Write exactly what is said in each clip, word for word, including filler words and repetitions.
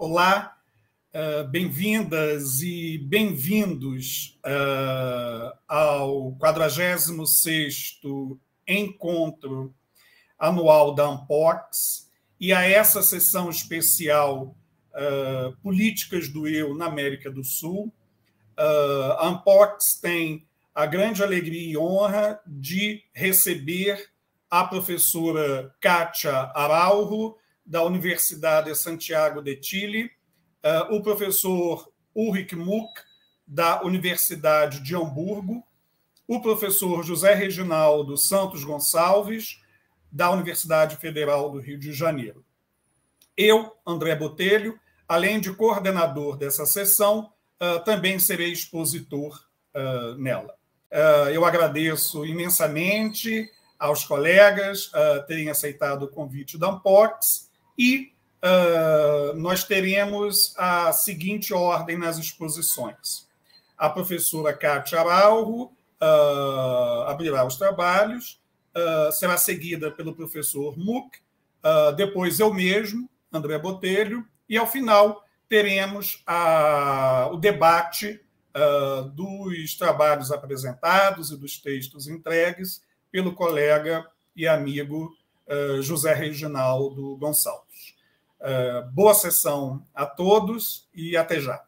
Olá, uh, bem-vindas e bem-vindos uh, ao quadragésimo sexto Encontro Anual da Ampox e a essa sessão especial uh, Políticas do Eu na América do Sul. Uh, a Ampox tem a grande alegria e honra de receber a professora Kátia Araujo, da Universidade de Santiago de Chile, uh, o professor Ulrich Muck, da Universidade de Hamburgo, o professor José Reginaldo Santos Gonçalves, da Universidade Federal do Rio de Janeiro. Eu, André Botelho, além de coordenador dessa sessão, uh, também serei expositor uh, nela. Uh, eu agradeço imensamente aos colegas uh, terem aceitado o convite da Ampox e uh, nós teremos a seguinte ordem nas exposições. A professora Kátia Araujo uh, abrirá os trabalhos, uh, será seguida pelo professor Muck, uh, depois eu mesmo, André Botelho, e, ao final, teremos a, o debate uh, dos trabalhos apresentados e dos textos entregues pelo colega e amigo uh, José Reginaldo Gonçalves. Uh, boa sessão a todos e até já.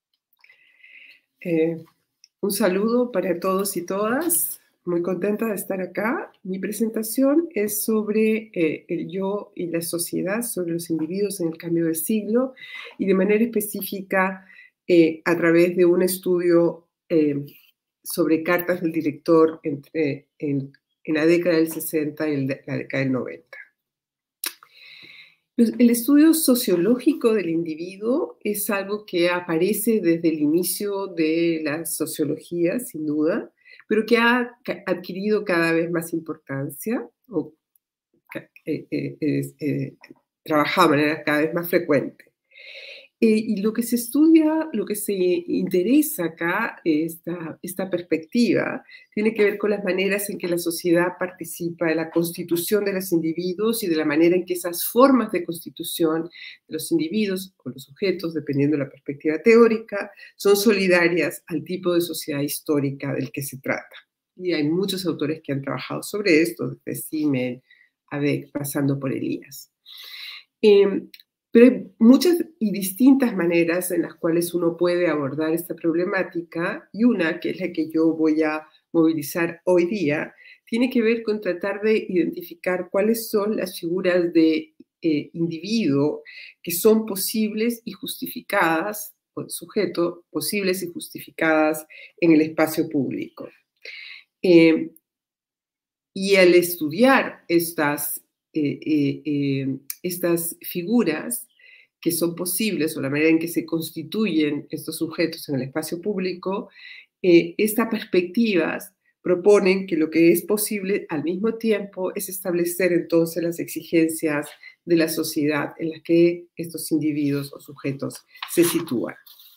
Eh, un saludo para todos y todas. Muy contenta de estar acá. Mi presentación es sobre eh, el yo y la sociedad, sobre los individuos en el cambio de siglo y de manera específica eh, a través de un estudio eh, sobre cartas del director entre, en, en la década del sesenta y la década del noventa. El estudio sociológico del individuo es algo que aparece desde el inicio de la sociología, sin duda, pero que ha adquirido cada vez más importancia o eh, eh, eh, eh, trabaja de manera cada vez más frecuente. Eh, y lo que se estudia, lo que se interesa acá, esta, esta perspectiva, tiene que ver con las maneras en que la sociedad participa en la constitución de los individuos y de la manera en que esas formas de constitución de los individuos o los sujetos, dependiendo de la perspectiva teórica, son solidarias al tipo de sociedad histórica del que se trata. Y hay muchos autores que han trabajado sobre esto, desde Simmel, Habeck, pasando por Elías. Eh, Pero hay muchas y distintas maneras en las cuales uno puede abordar esta problemática, y una, que es la que yo voy a movilizar hoy día, tiene que ver con tratar de identificar cuáles son las figuras de eh, individuo que son posibles y justificadas, o sujeto, posibles y justificadas en el espacio público. Eh, y al estudiar estas Eh, eh, eh, estas figuras que son posibles o la manera en que se constituyen estos sujetos en el espacio público, eh, estas perspectivas proponen que lo que es posible al mismo tiempo es establecer entonces las exigencias de la sociedad en las que estos individuos o sujetos se sitúan.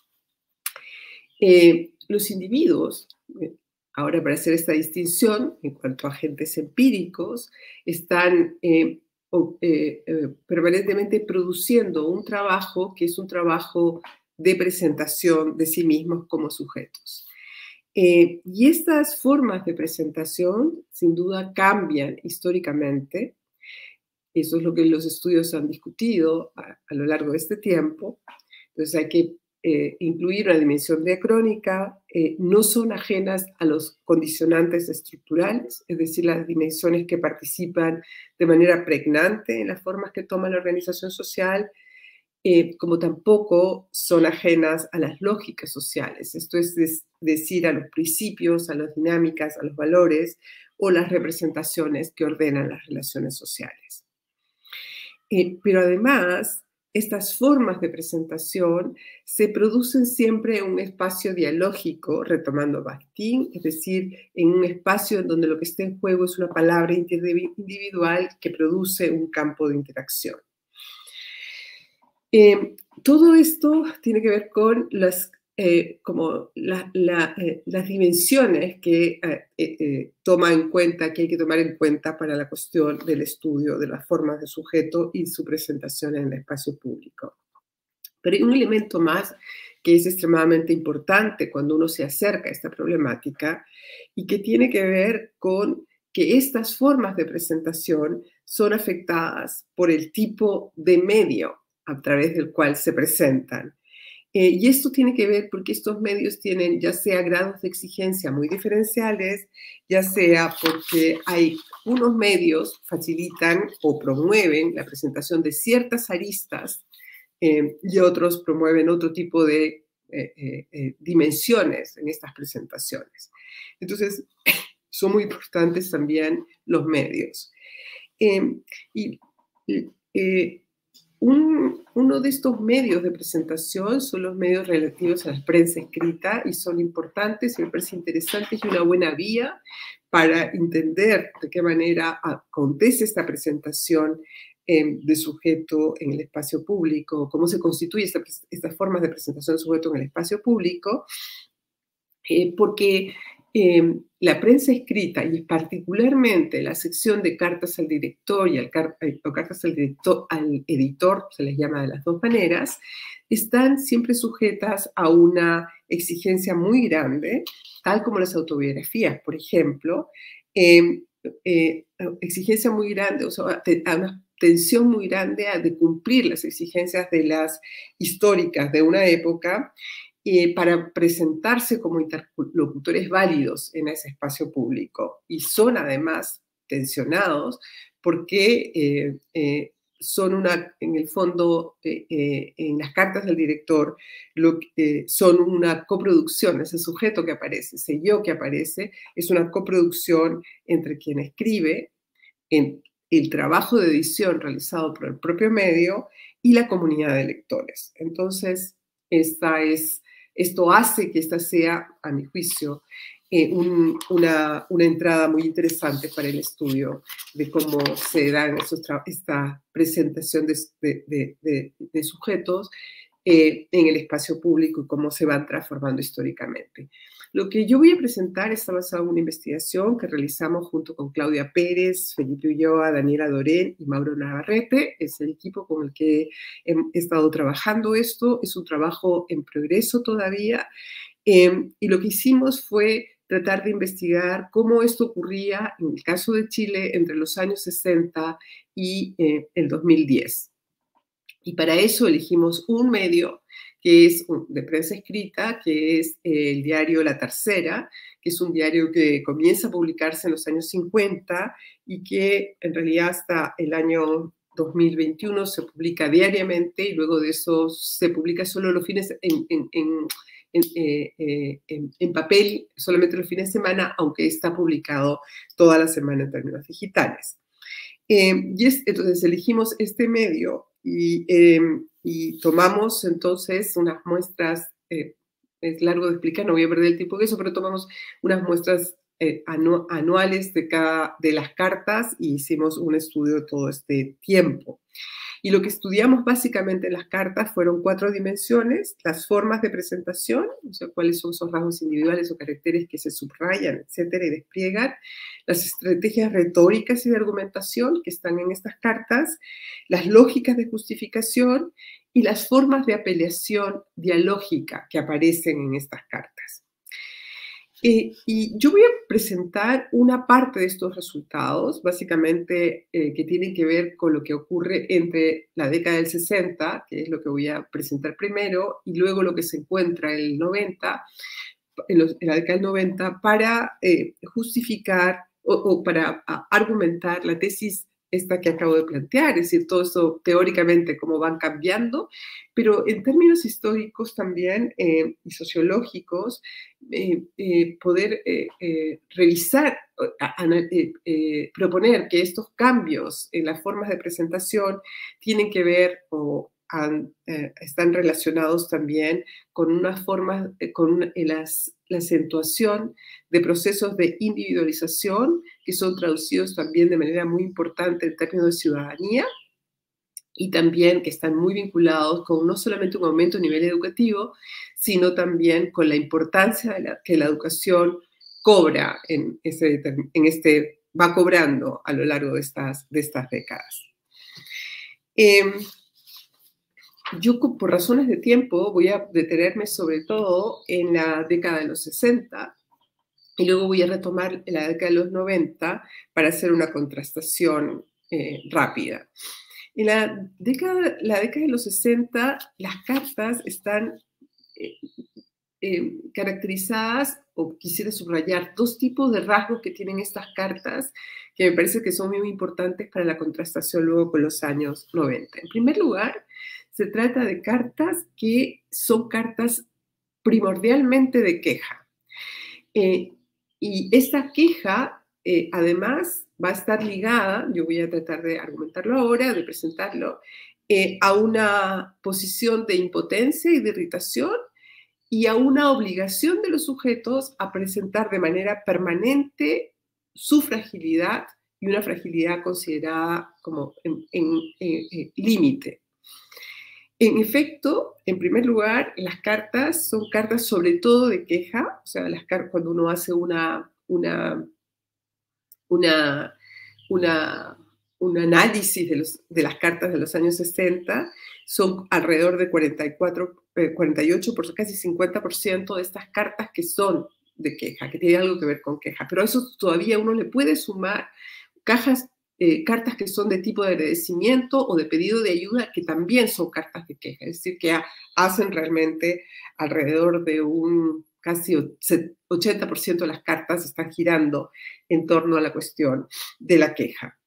Eh, los individuos, eh, ahora, para hacer esta distinción, en cuanto a agentes empíricos, están eh, eh, eh, permanentemente produciendo un trabajo que es un trabajo de presentación de sí mismos como sujetos. Eh, y estas formas de presentación, sin duda, cambian históricamente. Eso es lo que los estudios han discutido a, a lo largo de este tiempo. Entonces hay que Eh, incluir una dimensión diacrónica, eh, no son ajenas a los condicionantes estructurales, es decir, las dimensiones que participan de manera pregnante en las formas que toma la organización social, eh, como tampoco son ajenas a las lógicas sociales, esto es des- decir, a los principios, a las dinámicas, a los valores o las representaciones que ordenan las relaciones sociales. Eh, pero además, estas formas de presentación se producen siempre en un espacio dialógico, retomando Bakhtin, es decir, en un espacio en donde lo que está en juego es una palabra individual que produce un campo de interacción. Eh, todo esto tiene que ver con las, eh, como la, la, eh, las dimensiones que eh, eh, toma en cuenta, que hay que tomar en cuenta para la cuestión del estudio de las formas de sujeto y su presentación en el espacio público. Pero hay un elemento más que es extremadamente importante cuando uno se acerca a esta problemática y que tiene que ver con que estas formas de presentación son afectadas por el tipo de medio a través del cual se presentan. Eh, y esto tiene que ver porque estos medios tienen ya sea grados de exigencia muy diferenciales, ya sea porque hay unos medios facilitan o promueven la presentación de ciertas aristas eh, y otros promueven otro tipo de eh, eh, eh, dimensiones en estas presentaciones. Entonces, son muy importantes también los medios. Eh, y eh, un, uno de estos medios de presentación son los medios relativos a la prensa escrita y son importantes y me parece interesante y una buena vía para entender de qué manera acontece esta presentación eh, de sujeto en el espacio público, cómo se constituye esta, estas formas de presentación de sujeto en el espacio público, eh, porque eh, la prensa escrita y particularmente la sección de cartas al director y al car o cartas al, director, al editor, se les llama de las dos maneras, están siempre sujetas a una exigencia muy grande, tal como las autobiografías, por ejemplo, eh, eh, exigencia muy grande, o sea, a una tensión muy grande a de cumplir las exigencias de las históricas de una época, Eh, para presentarse como interlocutores válidos en ese espacio público. Y son además tensionados porque eh, eh, son una, en el fondo, eh, eh, en las cartas del director, lo, eh, son una coproducción, ese sujeto que aparece, ese yo que aparece, es una coproducción entre quien escribe, en el trabajo de edición realizado por el propio medio y la comunidad de lectores. Entonces, esta es... Esto hace que esta sea, a mi juicio, eh, un, una, una entrada muy interesante para el estudio de cómo se da esta presentación de, de, de, de sujetos eh, en el espacio público y cómo se van transformando históricamente. Lo que yo voy a presentar está basado en una investigación que realizamos junto con Claudia Pérez, Felipe Ulloa, Daniela Dorén y Mauro Navarrete. Es el equipo con el que he estado trabajando esto. Es un trabajo en progreso todavía. Eh, y lo que hicimos fue tratar de investigar cómo esto ocurría en el caso de Chile entre los años sesenta y eh, el dos mil diez. Y para eso elegimos un medio que es de prensa escrita, que es el diario La Tercera, que es un diario que comienza a publicarse en los años cincuenta y que en realidad hasta el año dos mil veintiuno se publica diariamente y luego de eso se publica solo los fines en, en, en, en, eh, en, en papel, solamente los fines de semana, aunque está publicado toda la semana en términos digitales. Eh, y es, entonces elegimos este medio y, eh, y tomamos entonces unas muestras, eh, es largo de explicar, no voy a perder el tiempo en eso, pero tomamos unas muestras eh, anu anuales de, cada, de las cartas y hicimos un estudio de todo este tiempo. Y lo que estudiamos básicamente en las cartas fueron cuatro dimensiones: las formas de presentación, o sea, cuáles son esos rasgos individuales o caracteres que se subrayan, etcétera, y despliegan; las estrategias retóricas y de argumentación que están en estas cartas; las lógicas de justificación y las formas de apelación dialógica que aparecen en estas cartas. Eh, y yo voy a presentar una parte de estos resultados, básicamente eh, que tienen que ver con lo que ocurre entre la década del sesenta, que es lo que voy a presentar primero, y luego lo que se encuentra en el noventa, en, los, en la década del noventa, para eh, justificar o, o para a, argumentar la tesis esta que acabo de plantear, es decir, todo esto teóricamente cómo van cambiando, pero en términos históricos también eh, y sociológicos, eh, eh, poder eh, eh, revisar, eh, eh, proponer que estos cambios en las formas de presentación tienen que ver o han, eh, están relacionados también con unas formas, eh, con una, las, la acentuación de procesos de individualización que son traducidos también de manera muy importante en términos de ciudadanía y también que están muy vinculados con no solamente un aumento a nivel educativo, sino también con la importancia de la, que la educación cobra en, ese, en este, va cobrando a lo largo de estas, de estas décadas. Eh, yo, por razones de tiempo, voy a detenerme sobre todo en la década de los sesenta y luego voy a retomar la década de los noventa para hacer una contrastación eh, rápida. En la década, la década de los sesenta, las cartas están eh, eh, caracterizadas, o quisiera subrayar, dos tipos de rasgos que tienen estas cartas que me parece que son muy importantes para la contrastación luego con los años noventa. En primer lugar, se trata de cartas que son cartas primordialmente de queja. Eh, y esta queja, eh, además, va a estar ligada, yo voy a tratar de argumentarlo ahora, de presentarlo, eh, a una posición de impotencia y de irritación y a una obligación de los sujetos a presentar de manera permanente su fragilidad y una fragilidad considerada como en, en, en, en límite. En efecto, en primer lugar, las cartas son cartas sobre todo de queja, o sea, las cartas, cuando uno hace una, una, una, una, un análisis de, los, de las cartas de los años sesenta, son alrededor de cuarenta y cuatro, eh, cuarenta y ocho, por casi cincuenta por ciento de estas cartas que son de queja, que tienen algo que ver con queja. Pero a eso todavía uno le puede sumar cajas Eh, cartas que son de tipo de agradecimiento o de pedido de ayuda, que también son cartas de queja, es decir, que hacen realmente alrededor de un casi ochenta por ciento de las cartas están girando en torno a la cuestión de la queja.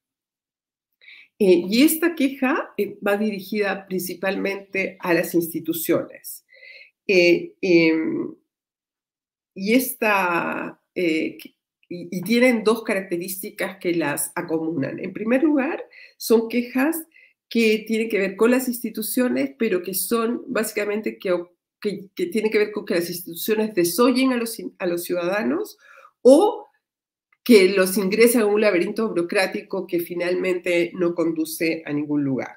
Eh, y esta queja eh, va dirigida principalmente a las instituciones. Eh, eh, y esta... Eh, y tienen dos características que las acomunan. En primer lugar, son quejas que tienen que ver con las instituciones, pero que son básicamente que, que, que tienen que ver con que las instituciones desoyen a los, a los ciudadanos o que los ingresan a un laberinto burocrático que finalmente no conduce a ningún lugar.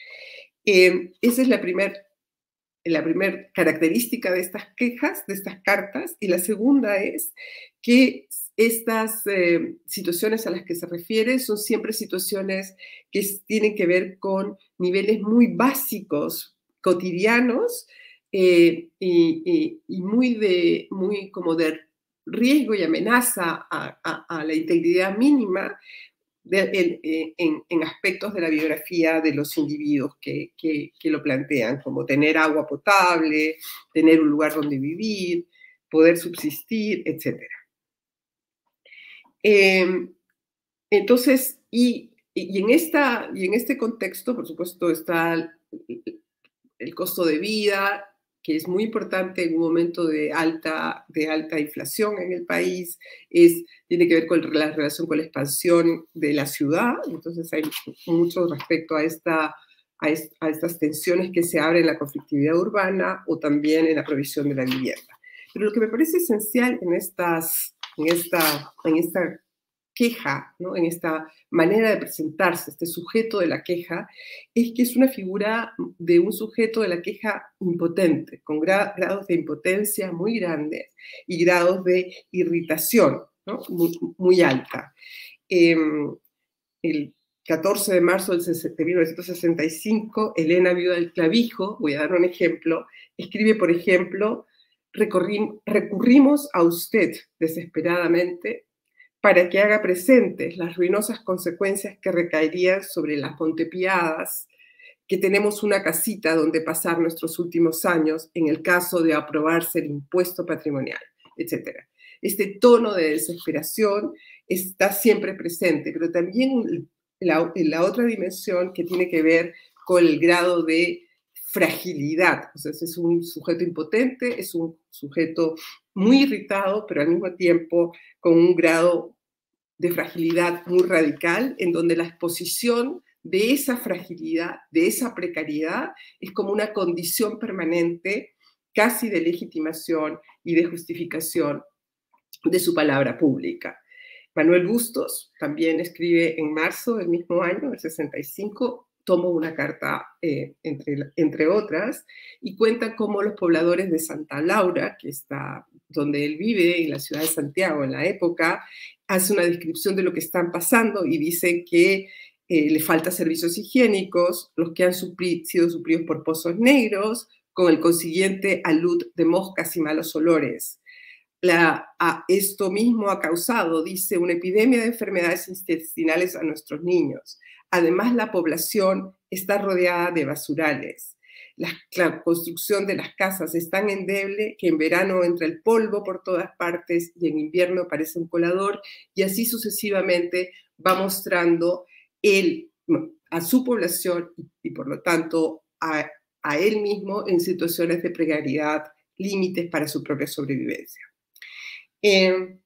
Eh, esa es la primera la primera característica de estas quejas, de estas cartas, y la segunda es que estas eh, situaciones a las que se refiere son siempre situaciones que tienen que ver con niveles muy básicos, cotidianos, eh, y, y, y muy, de, muy como de riesgo y amenaza a, a, a la integridad mínima, De, en, en, en aspectos de la biografía de los individuos que, que, que lo plantean, como tener agua potable, tener un lugar donde vivir, poder subsistir, etcétera. Eh, entonces, y, y, en esta, y en este contexto, por supuesto, está el, el costo de vida, que es muy importante en un momento de alta, de alta inflación en el país, es, tiene que ver con la relación con la expansión de la ciudad, entonces hay mucho respecto a, esta, a, est, a estas tensiones que se abren en la conflictividad urbana o también en la provisión de la vivienda. Pero lo que me parece esencial en, estas, en, esta, en esta queja, ¿no? En esta manera de presentarse, este sujeto de la queja, es que es una figura de un sujeto de la queja impotente, con gra grados de impotencia muy grandes y grados de irritación, ¿no? muy, muy alta. Eh, el catorce de marzo de mil novecientos sesenta y cinco, Elena, viuda del clavijo, voy a dar un ejemplo, escribe, por ejemplo, recurrimos a usted desesperadamente para que haga presentes las ruinosas consecuencias que recaerían sobre las montepiadas, que tenemos una casita donde pasar nuestros últimos años en el caso de aprobarse el impuesto patrimonial, etcétera. Este tono de desesperación está siempre presente, pero también la, la otra dimensión que tiene que ver con el grado de fragilidad. O sea, es un sujeto impotente, es un sujeto muy irritado, pero al mismo tiempo con un grado de fragilidad muy radical, en donde la exposición de esa fragilidad, de esa precariedad, es como una condición permanente, casi de legitimación y de justificación de su palabra pública. Manuel Bustos también escribe en marzo del mismo año, el sesenta y cinco, tomó una carta, eh, entre, entre otras, y cuenta cómo los pobladores de Santa Laura, que está donde él vive, en la ciudad de Santiago en la época, hace una descripción de lo que están pasando y dice que eh, le falta servicios higiénicos, los que han supli sido suplidos por pozos negros, con el consiguiente alud de moscas y malos olores. La, a, esto mismo ha causado, dice, una epidemia de enfermedades intestinales a nuestros niños. Además, la población está rodeada de basurales. La, la construcción de las casas es tan endeble que en verano entra el polvo por todas partes y en invierno parece un colador, y así sucesivamente va mostrando él a su población y, y por lo tanto a, a él mismo en situaciones de precariedad, límites para su propia sobrevivencia. Eh,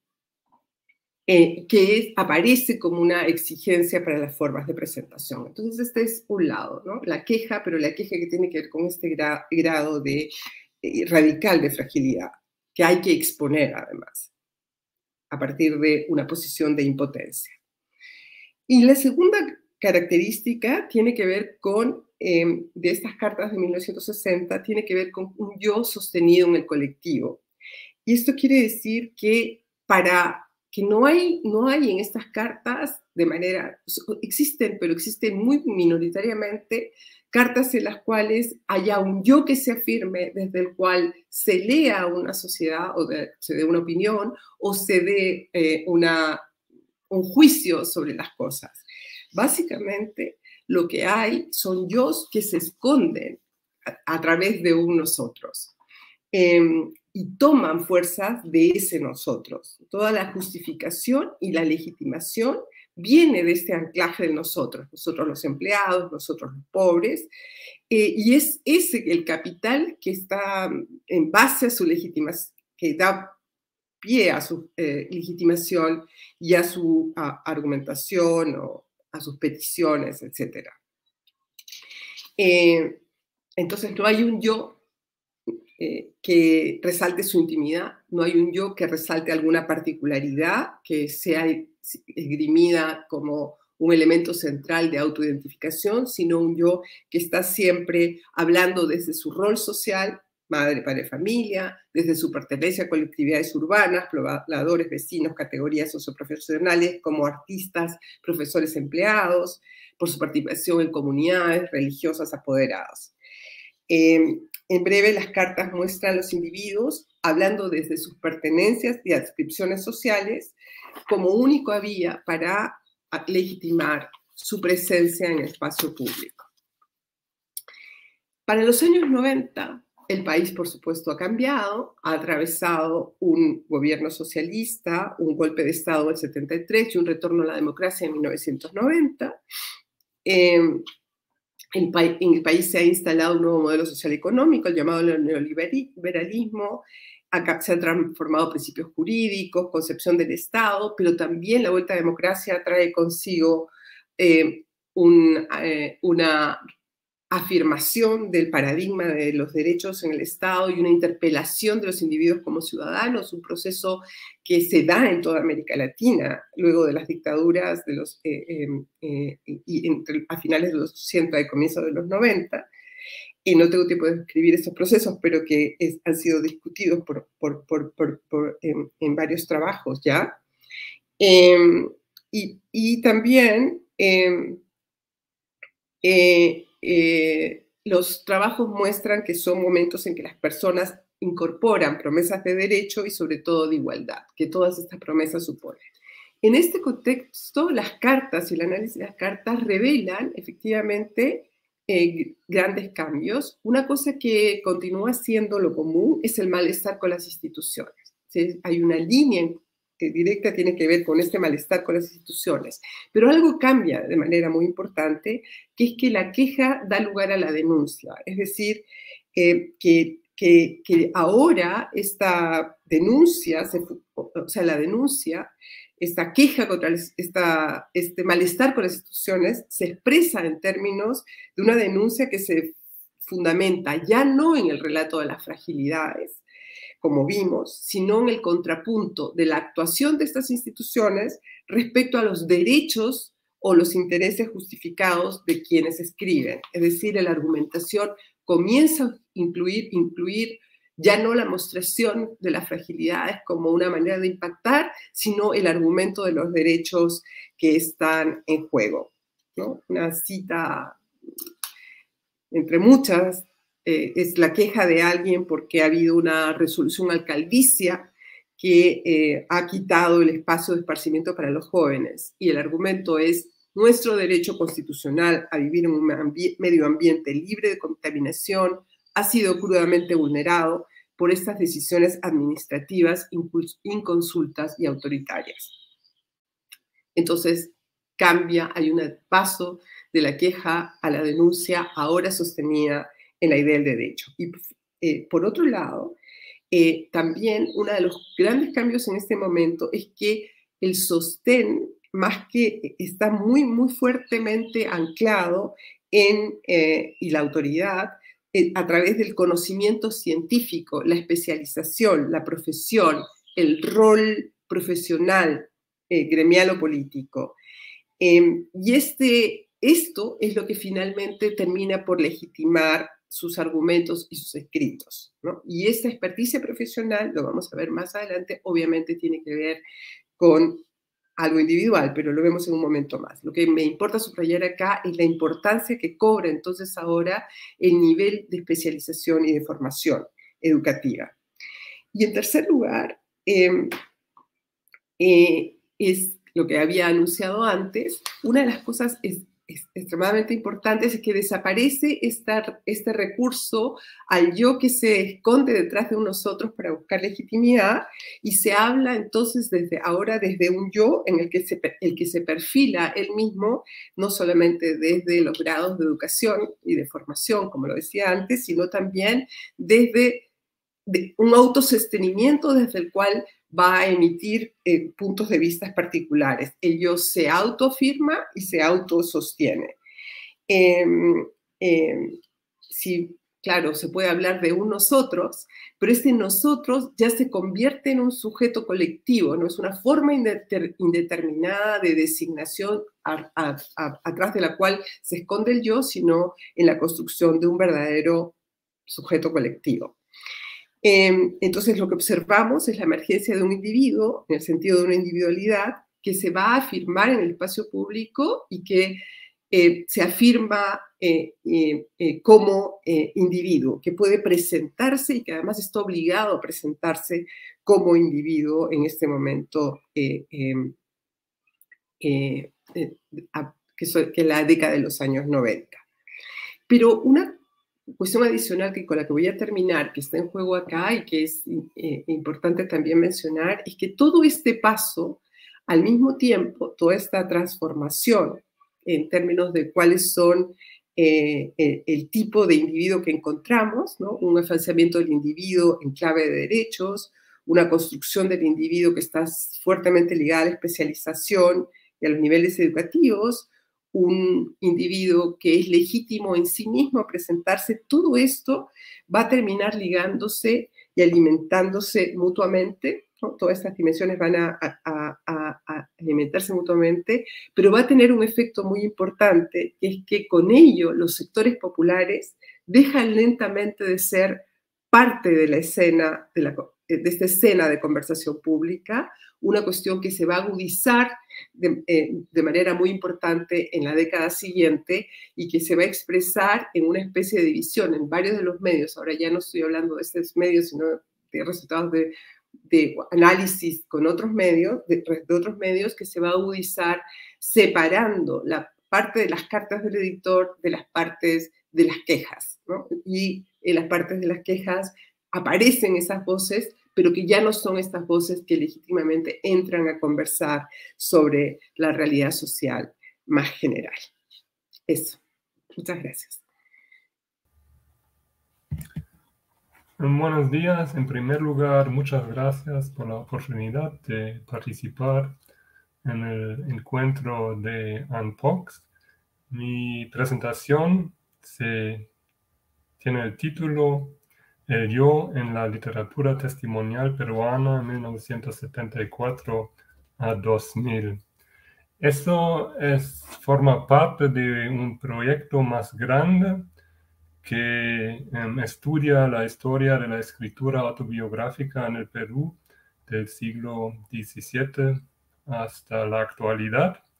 eh, que es, aparece como una exigencia para las formas de presentación. Entonces, este es un lado, ¿no? La queja, pero la queja que tiene que ver con este gra grado de, eh, radical de fragilidad, que hay que exponer además, a partir de una posición de impotencia. Y la segunda característica tiene que ver con, eh, de estas cartas de mil novecientos sesenta, tiene que ver con un yo sostenido en el colectivo. Y esto quiere decir que para que no hay, no hay en estas cartas de manera, existen, pero existen muy minoritariamente, cartas en las cuales haya un yo que se afirme, desde el cual se lea una sociedad, o de, se dé una opinión, o se dé eh, una, un juicio sobre las cosas. Básicamente, lo que hay son yos que se esconden a, a través de un nosotros. Eh, y toman fuerzas de ese nosotros. Toda la justificación y la legitimación viene de este anclaje de nosotros, nosotros los empleados, nosotros los pobres, eh, y es ese el capital que está en base a su legitimación, que da pie a su eh, legitimación y a su a, argumentación o a sus peticiones, etcétera. Eh, entonces no hay un yo Eh, que resalte su intimidad, no hay un yo que resalte alguna particularidad que sea esgrimida como un elemento central de autoidentificación, sino un yo que está siempre hablando desde su rol social, madre, padre, familia, desde su pertenencia a colectividades urbanas, pobladores, vecinos, categorías socioprofesionales como artistas, profesores, empleados, por su participación en comunidades religiosas apoderadas. Eh, En breve, las cartas muestran a los individuos hablando desde sus pertenencias y adscripciones sociales como única vía para legitimar su presencia en el espacio público. Para los años noventa, el país, por supuesto, ha cambiado, ha atravesado un gobierno socialista, un golpe de Estado del setenta y tres y un retorno a la democracia en mil novecientos noventa. Eh, En el país se ha instalado un nuevo modelo social económico, el llamado neoliberalismo, se han transformado principios jurídicos, concepción del Estado, pero también la vuelta a la democracia trae consigo eh, un, eh, una afirmación del paradigma de los derechos en el Estado y una interpelación de los individuos como ciudadanos, un proceso que se da en toda América Latina, luego de las dictaduras de los, eh, eh, eh, y entre, a finales de los ochenta y comienzos de los noventa. Y no tengo tiempo de describir estos procesos, pero que es, han sido discutidos por, por, por, por, por, en, en varios trabajos ya. Eh, y, y también eh, eh, Eh, los trabajos muestran que son momentos en que las personas incorporan promesas de derecho y sobre todo de igualdad, que todas estas promesas suponen. En este contexto, las cartas y el análisis de las cartas revelan efectivamente eh, grandes cambios. Una cosa que continúa siendo lo común es el malestar con las instituciones. ¿Sí? Hay una línea directa tiene que ver con este malestar con las instituciones. Pero algo cambia de manera muy importante, que es que la queja da lugar a la denuncia. Es decir, eh, que, que, que ahora esta denuncia, se, o sea, la denuncia, esta queja contra esta, este malestar con las instituciones se expresa en términos de una denuncia que se fundamenta ya no en el relato de las fragilidades, como vimos, sino en el contrapunto de la actuación de estas instituciones respecto a los derechos o los intereses justificados de quienes escriben. Es decir, la argumentación comienza a incluir, incluir ya no la mostración de las fragilidades como una manera de impactar, sino el argumento de los derechos que están en juego. ¿no? Una cita, entre muchas, eh, es la queja de alguien porque ha habido una resolución alcaldicia que eh, ha quitado el espacio de esparcimiento para los jóvenes. Y el argumento es: nuestro derecho constitucional a vivir en un ambi- medio ambiente libre de contaminación ha sido crudamente vulnerado por estas decisiones administrativas inconsultas y autoritarias. Entonces, cambia, hay un paso de la queja a la denuncia, ahora sostenida en la idea del derecho. Y eh, por otro lado, eh, también uno de los grandes cambios en este momento es que el sostén, más que está muy, muy fuertemente anclado en, eh, y la autoridad, eh, a través del conocimiento científico, la especialización, la profesión, el rol profesional, eh, gremial o político. Eh, y este, esto es lo que finalmente termina por legitimar sus argumentos y sus escritos, ¿no? Y esta experticia profesional, lo vamos a ver más adelante, obviamente tiene que ver con algo individual, pero lo vemos en un momento más. Lo que me importa subrayar acá es la importancia que cobra entonces ahora el nivel de especialización y de formación educativa. Y en tercer lugar, eh, eh, es lo que había anunciado antes. Una de las cosas es, es extremadamente importantes es que desaparece esta, este recurso al yo que se esconde detrás de nosotros para buscar legitimidad, y se habla entonces desde ahora desde un yo en el que se, el que se perfila él mismo, no solamente desde los grados de educación y de formación, como lo decía antes, sino también desde de un autosostenimiento desde el cual va a emitir eh, puntos de vista particulares. El yo se autoafirma y se autosostiene. Eh, eh, si, claro, se puede hablar de un nosotros, pero este nosotros ya se convierte en un sujeto colectivo, no es una forma indeter, indeterminada de designación a, a, a, atrás de la cual se esconde el yo, sino en la construcción de un verdadero sujeto colectivo. Eh, entonces, lo que observamos es la emergencia de un individuo, en el sentido de una individualidad, que se va a afirmar en el espacio público y que eh, se afirma eh, eh, eh, como eh, individuo, que puede presentarse y que además está obligado a presentarse como individuo en este momento, eh, eh, eh, eh, a, que, so, que la década de los años noventa. Pero una cuestión adicional que con la que voy a terminar, que está en juego acá y que es eh, importante también mencionar, es que todo este paso, al mismo tiempo, toda esta transformación en términos de cuáles son eh, el, el tipo de individuo que encontramos, ¿no? Un afianzamiento del individuo en clave de derechos, una construcción del individuo que está fuertemente ligada a la especialización y a los niveles educativos, un individuo que es legítimo en sí mismo a presentarse, todo esto va a terminar ligándose y alimentándose mutuamente, ¿no? Todas estas dimensiones van a, a, a, a alimentarse mutuamente, pero va a tener un efecto muy importante, que es que con ello los sectores populares dejan lentamente de ser parte de la escena, de, la, de esta escena de conversación pública, una cuestión que se va a agudizar de, eh, de manera muy importante en la década siguiente y que se va a expresar en una especie de división en varios de los medios. Ahora ya no estoy hablando de estos medios, sino de resultados de, de análisis con otros medios, de, de otros medios, que se va a agudizar separando la parte de las cartas del editor de las partes de las quejas, ¿no? Y en las partes de las quejas aparecen esas voces, pero que ya no son estas voces que legítimamente entran a conversar sobre la realidad social más general. Eso. Muchas gracias. Buenos días. En primer lugar, muchas gracias por la oportunidad de participar en el encuentro de Unbox. Mi presentación se, tiene el título El yo en la literatura testimonial peruana mil novecientos setenta y cuatro a dos mil. Esto es, forma parte de un proyecto más grande que um, estudia la historia de la escritura autobiográfica en el Perú del siglo diecisiete hasta la actualidad.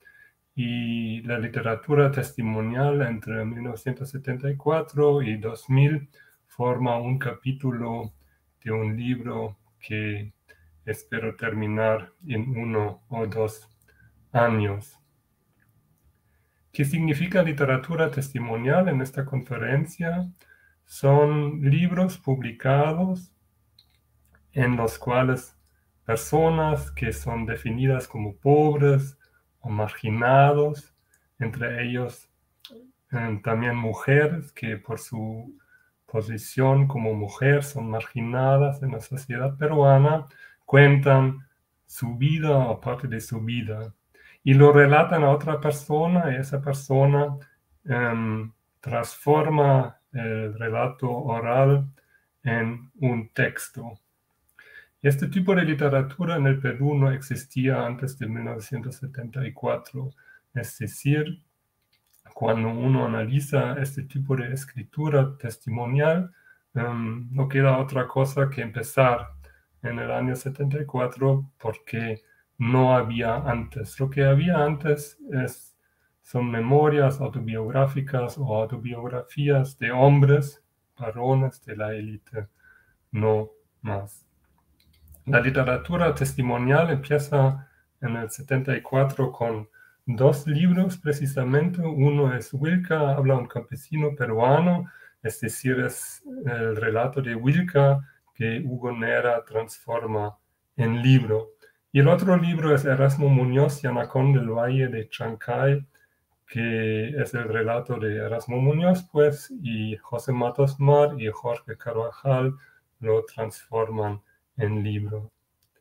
y la literatura testimonial entre mil novecientos setenta y cuatro y dos mil forma un capítulo de un libro que espero terminar en uno o dos años. ¿Qué significa literatura testimonial en esta conferencia? Son libros publicados en los cuales personas que son definidas como pobres o marginados, entre ellos eh, también mujeres que por su posición como mujer son marginadas en la sociedad peruana, cuentan su vida o parte de su vida y lo relatan a otra persona y esa persona eh, transforma el relato oral en un texto. Este tipo de literatura en el Perú no existía antes de mil novecientos setenta y cuatro, es decir, cuando uno analiza este tipo de escritura testimonial, um, no queda otra cosa que empezar en el año setenta y cuatro porque no había antes. Lo que había antes es, son memorias autobiográficas o autobiografías de hombres, varones de la élite, no más. La literatura testimonial empieza en el setenta y cuatro con dos libros precisamente. Uno es Wilca, habla un campesino peruano, es decir, es el relato de Wilca que Hugo Nera transforma en libro. Y el otro libro es Erasmo Muñoz, Yanacón del Valle de Chancay, que es el relato de Erasmo Muñoz, pues, y José Matos Mar y Jorge Carvajal lo transforman en libro.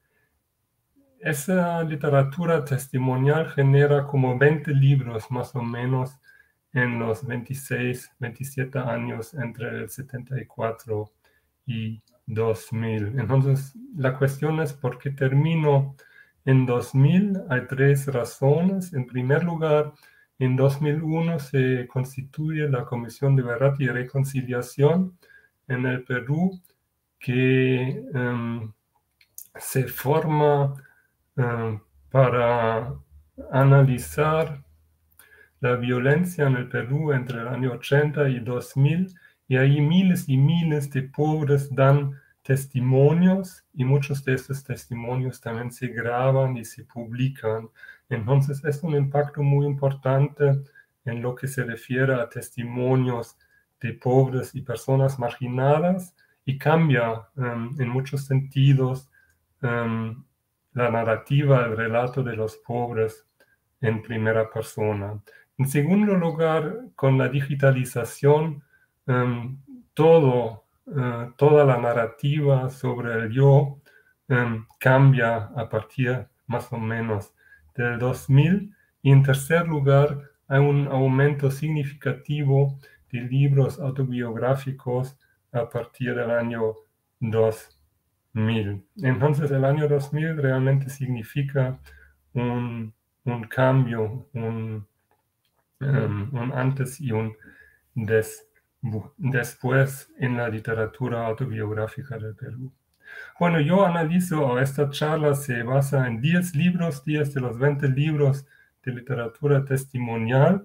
Esa literatura testimonial genera como veinte libros más o menos en los veintiséis, veintisiete años entre el setenta y cuatro y dos mil. Entonces, la cuestión es por qué termino en dos mil. Hay tres razones. En primer lugar, en dos mil uno se constituye la Comisión de Verdad y Reconciliación en el Perú, que um, se forma uh, para analizar la violencia en el Perú entre el año ochenta y dos mil, y ahí miles y miles de pobres dan testimonios, y muchos de estos testimonios también se graban y se publican. Entonces es un impacto muy importante en lo que se refiere a testimonios de pobres y personas marginadas, y cambia um, en muchos sentidos um, la narrativa, el relato de los pobres en primera persona. En segundo lugar, con la digitalización, um, todo, uh, toda la narrativa sobre el yo um, cambia a partir más o menos del dos mil. Y en tercer lugar, hay un aumento significativo de libros autobiográficos a partir del año dos mil. Entonces, el año dos mil realmente significa un, un cambio, un, um, un antes y un des, después en la literatura autobiográfica del Perú. Bueno, yo analizo, esta charla se basa en diez libros, diez de los veinte libros de literatura testimonial.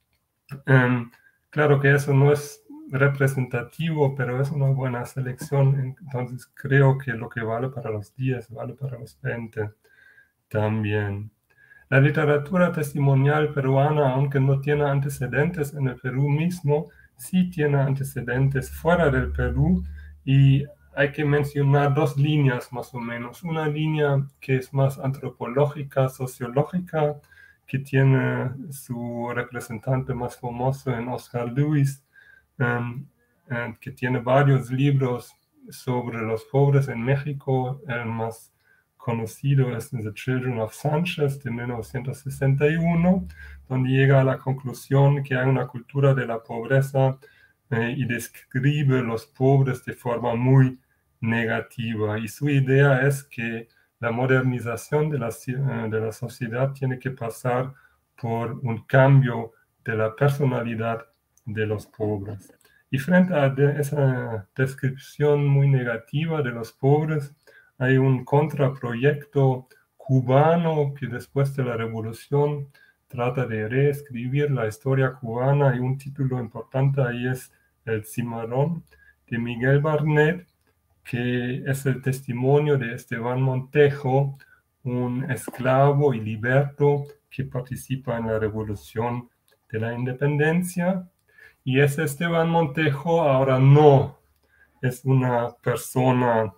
Um, claro que eso no es representativo, pero es una buena selección, entonces creo que lo que vale para los diez vale para los veinte también. La literatura testimonial peruana, aunque no tiene antecedentes en el Perú mismo, sí tiene antecedentes fuera del Perú, y hay que mencionar dos líneas más o menos. Una línea que es más antropológica, sociológica, que tiene su representante más famoso en Oscar Lewis, um, um, que tiene varios libros sobre los pobres en México. El más conocido es The Children of Sanchez, de mil novecientos sesenta y uno, donde llega a la conclusión que hay una cultura de la pobreza eh, y describe los pobres de forma muy negativa. Y su idea es que la modernización de la, de la sociedad tiene que pasar por un cambio de la personalidad de los pobres. Y frente a de esa descripción muy negativa de los pobres, hay un contraproyecto cubano que después de la revolución trata de reescribir la historia cubana y un título importante ahí es El Cimarrón de Miguel Barnet, que es el testimonio de Esteban Montejo, un esclavo y liberto que participa en la Revolución de la Independencia. Y ese Esteban Montejo ahora no es una persona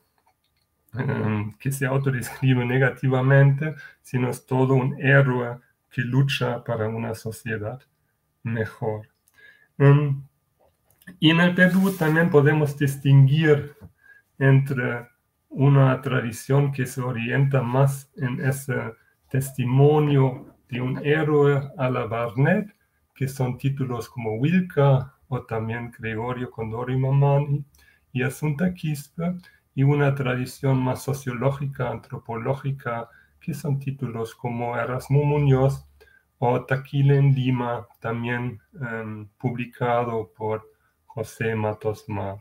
um, que se autodescribe negativamente, sino es todo un héroe que lucha para una sociedad mejor. Um, y en el Perú también podemos distinguir entre una tradición que se orienta más en ese testimonio de un héroe a la Barnet, que son títulos como Huilca o también Gregorio Condori Mamani y Assunta Quispe, y una tradición más sociológica, antropológica, que son títulos como Erasmo Muñoz o Taquile en Lima, también um, publicado por José Matos Mar.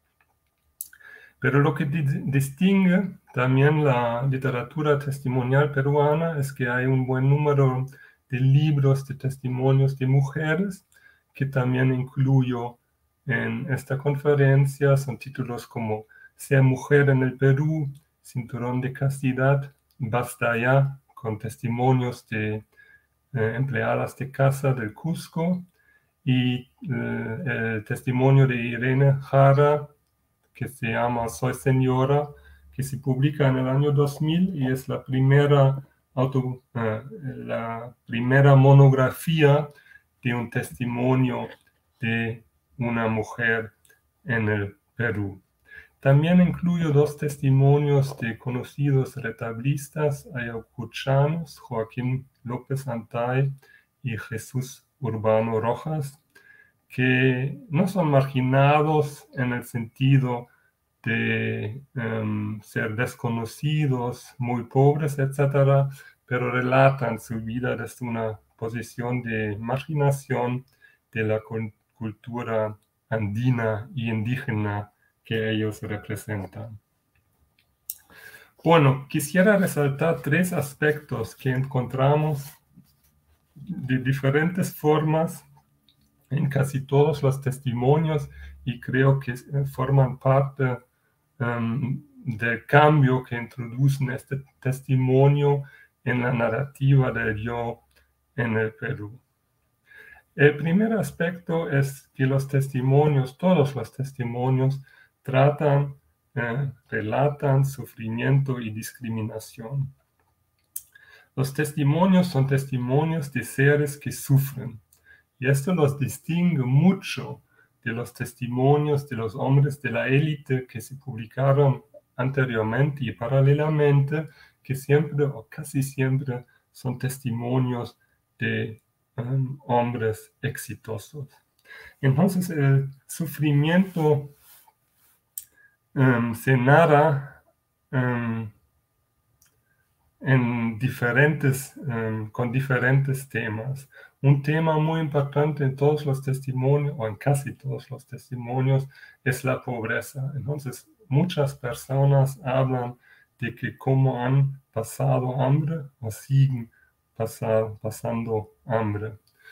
Pero lo que distingue también la literatura testimonial peruana es que hay un buen número de libros de testimonios de mujeres, que también incluyo en esta conferencia. Son títulos como Ser mujer en el Perú, Cinturón de Castidad, Basta ya, con testimonios de eh, empleadas de casa del Cusco, y eh, el testimonio de Irene Jara, que se llama Soy Señora, que se publica en el año dos mil y es la primera, auto, eh, la primera monografía de un testimonio de una mujer en el Perú. También incluyo dos testimonios de conocidos retablistas ayacuchanos, Joaquín López Antay y Jesús Urbano Rojas, que no son marginados en el sentido de um, ser desconocidos, muy pobres, etcétera, pero relatan su vida desde una posición de marginación de la cultura andina y indígena que ellos representan. Bueno, quisiera resaltar tres aspectos que encontramos de diferentes formas en casi todos los testimonios y creo que forman parte um, del cambio que introducen este testimonio en la narrativa del yo en el Perú. El primer aspecto es que los testimonios, todos los testimonios, tratan, eh, relatan sufrimiento y discriminación. Los testimonios son testimonios de seres que sufren. Y esto los distingue mucho de los testimonios de los hombres de la élite que se publicaron anteriormente y paralelamente, que siempre o casi siempre son testimonios de um, hombres exitosos. Entonces el sufrimiento um, se narra um, en diferentes, um, con diferentes temas. Un tema muy importante en todos los testimonios, o en casi todos los testimonios, es la pobreza. Entonces, muchas personas hablan de que cómo han pasado hambre o siguen pasar, pasando hambre.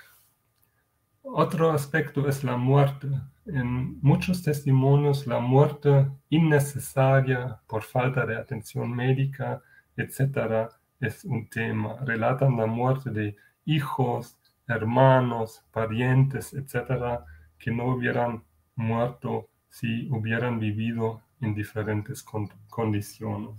Otro aspecto es la muerte. En muchos testimonios, la muerte innecesaria por falta de atención médica, etcétera, es un tema. Relatan la muerte de hijos, hermanos, parientes, etcétera, que no hubieran muerto si hubieran vivido en diferentes con- condiciones.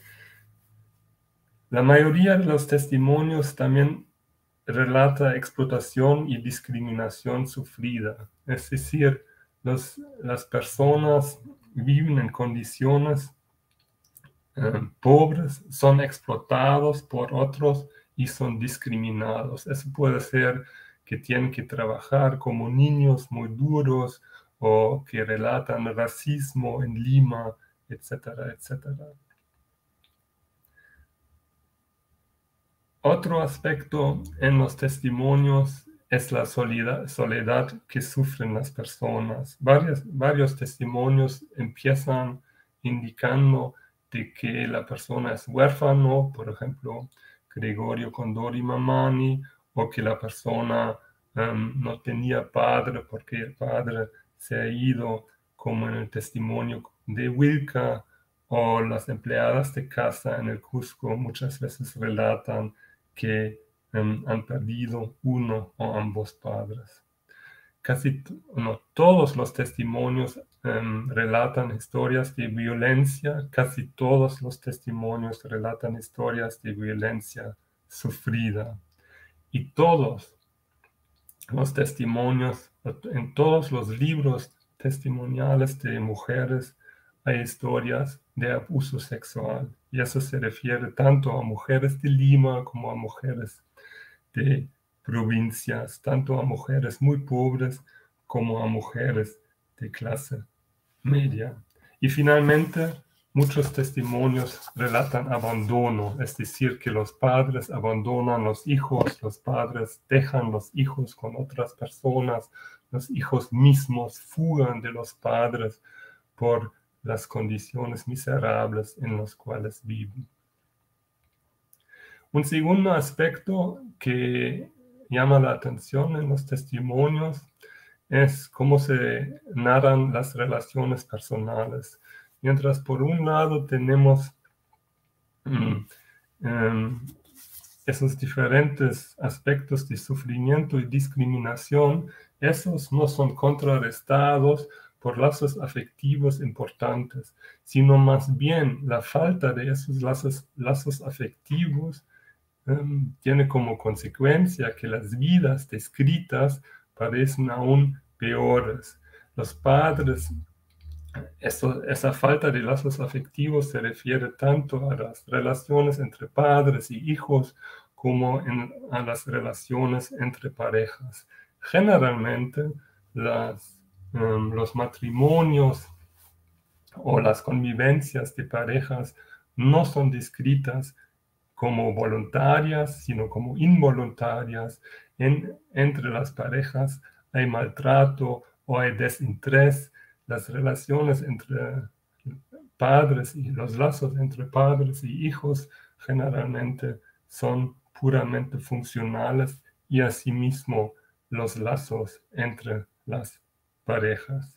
La mayoría de los testimonios también relata explotación y discriminación sufrida. Es decir, los, las personas viven en condiciones eh, pobres, son explotados por otros y son discriminados. Eso puede ser que tienen que trabajar como niños muy duros o que relatan racismo en Lima, etcétera, etcétera. Otro aspecto en los testimonios es la soledad, soledad que sufren las personas. Varios, varios testimonios empiezan indicando de que la persona es huérfano, por ejemplo, Gregorio Condori Mamani, o que la persona um, no tenía padre porque el padre se ha ido, como en el testimonio de Wilka, o las empleadas de casa en el Cusco muchas veces relatan que um, han perdido uno o ambos padres. Casi no, todos los testimonios um, relatan historias de violencia, casi todos los testimonios relatan historias de violencia sufrida. Y todos los testimonios, en todos los libros testimoniales de mujeres, hay historias de abuso sexual. Y eso se refiere tanto a mujeres de Lima como a mujeres de provincias, tanto a mujeres muy pobres como a mujeres de clase media. Y finalmente, muchos testimonios relatan abandono, es decir, que los padres abandonan los hijos, los padres dejan los hijos con otras personas, los hijos mismos fugan de los padres por las condiciones miserables en las cuales viven. Un segundo aspecto que llama la atención en los testimonios es cómo se narran las relaciones personales. Mientras por un lado tenemos um, um, esos diferentes aspectos de sufrimiento y discriminación, esos no son contrarrestados por lazos afectivos importantes, sino más bien la falta de esos lazos, lazos afectivos um, tiene como consecuencia que las vidas descritas parecen aún peores. Los padres, eso, esa falta de lazos afectivos se refiere tanto a las relaciones entre padres y hijos como en, a las relaciones entre parejas. Generalmente las, um, los matrimonios o las convivencias de parejas no son descritas como voluntarias, sino como involuntarias. En, entre las parejas hay maltrato o hay desinterés. Las relaciones entre padres y los lazos entre padres y hijos generalmente son puramente funcionales y asimismo los lazos entre las parejas.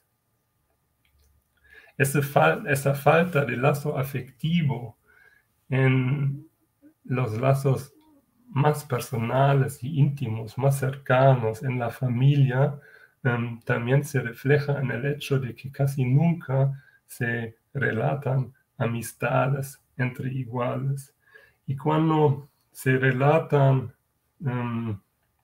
Esa, fal- esa falta de lazo afectivo en los lazos más personales y íntimos, más cercanos en la familia, um, también se refleja en el hecho de que casi nunca se relatan amistades entre iguales. Y cuando se relatan um,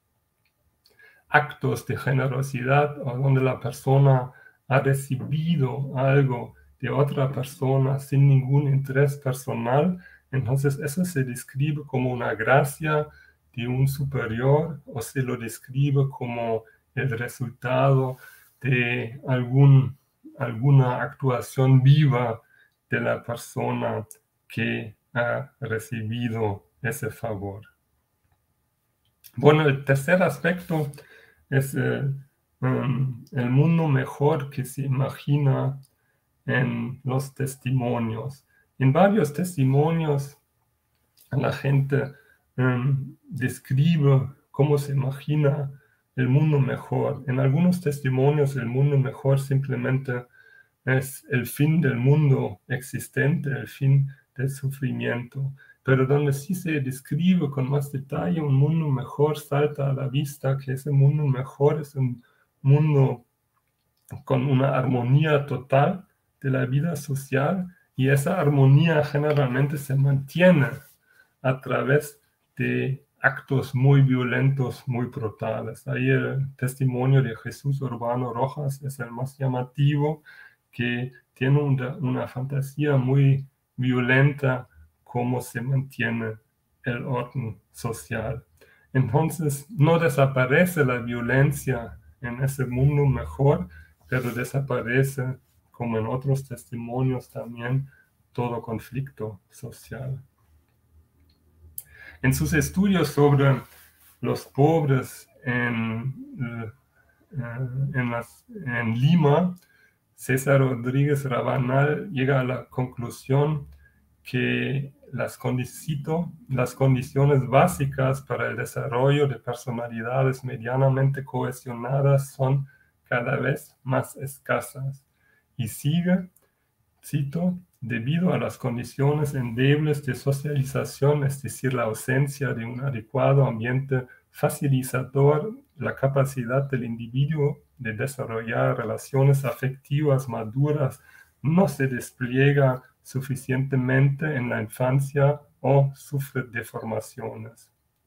actos de generosidad o donde la persona ha recibido algo de otra persona sin ningún interés personal, entonces eso se describe como una gracia de un superior o se lo describe como el resultado de algún, alguna actuación viva de la persona que ha recibido ese favor. Bueno, el tercer aspecto es eh, um, el mundo mejor que se imagina en los testimonios. En varios testimonios la gente um, describe cómo se imagina el mundo mejor. En algunos testimonios el mundo mejor simplemente es el fin del mundo existente, el fin del sufrimiento. Pero donde sí se describe con más detalle un mundo mejor, salta a la vista que ese mundo mejor es un mundo con una armonía total de la vida social, y esa armonía generalmente se mantiene a través de actos muy violentos, muy brutales. Ahí el testimonio de Jesús Urbano Rojas es el más llamativo, que tiene una, una fantasía muy violenta cómo se mantiene el orden social. Entonces, no desaparece la violencia en ese mundo mejor, pero desaparece, como en otros testimonios también, todo conflicto social. En sus estudios sobre los pobres en, en, las, en Lima, César Rodríguez Rabanal llega a la conclusión que las, condicito, las condiciones básicas para el desarrollo de personalidades medianamente cohesionadas son cada vez más escasas. Y sigue, cito, debido a las condiciones endebles de socialización, es decir, la ausencia de un adecuado ambiente facilitador, la capacidad del individuo de desarrollar relaciones afectivas maduras no se despliega suficientemente en la infancia o sufre deformaciones.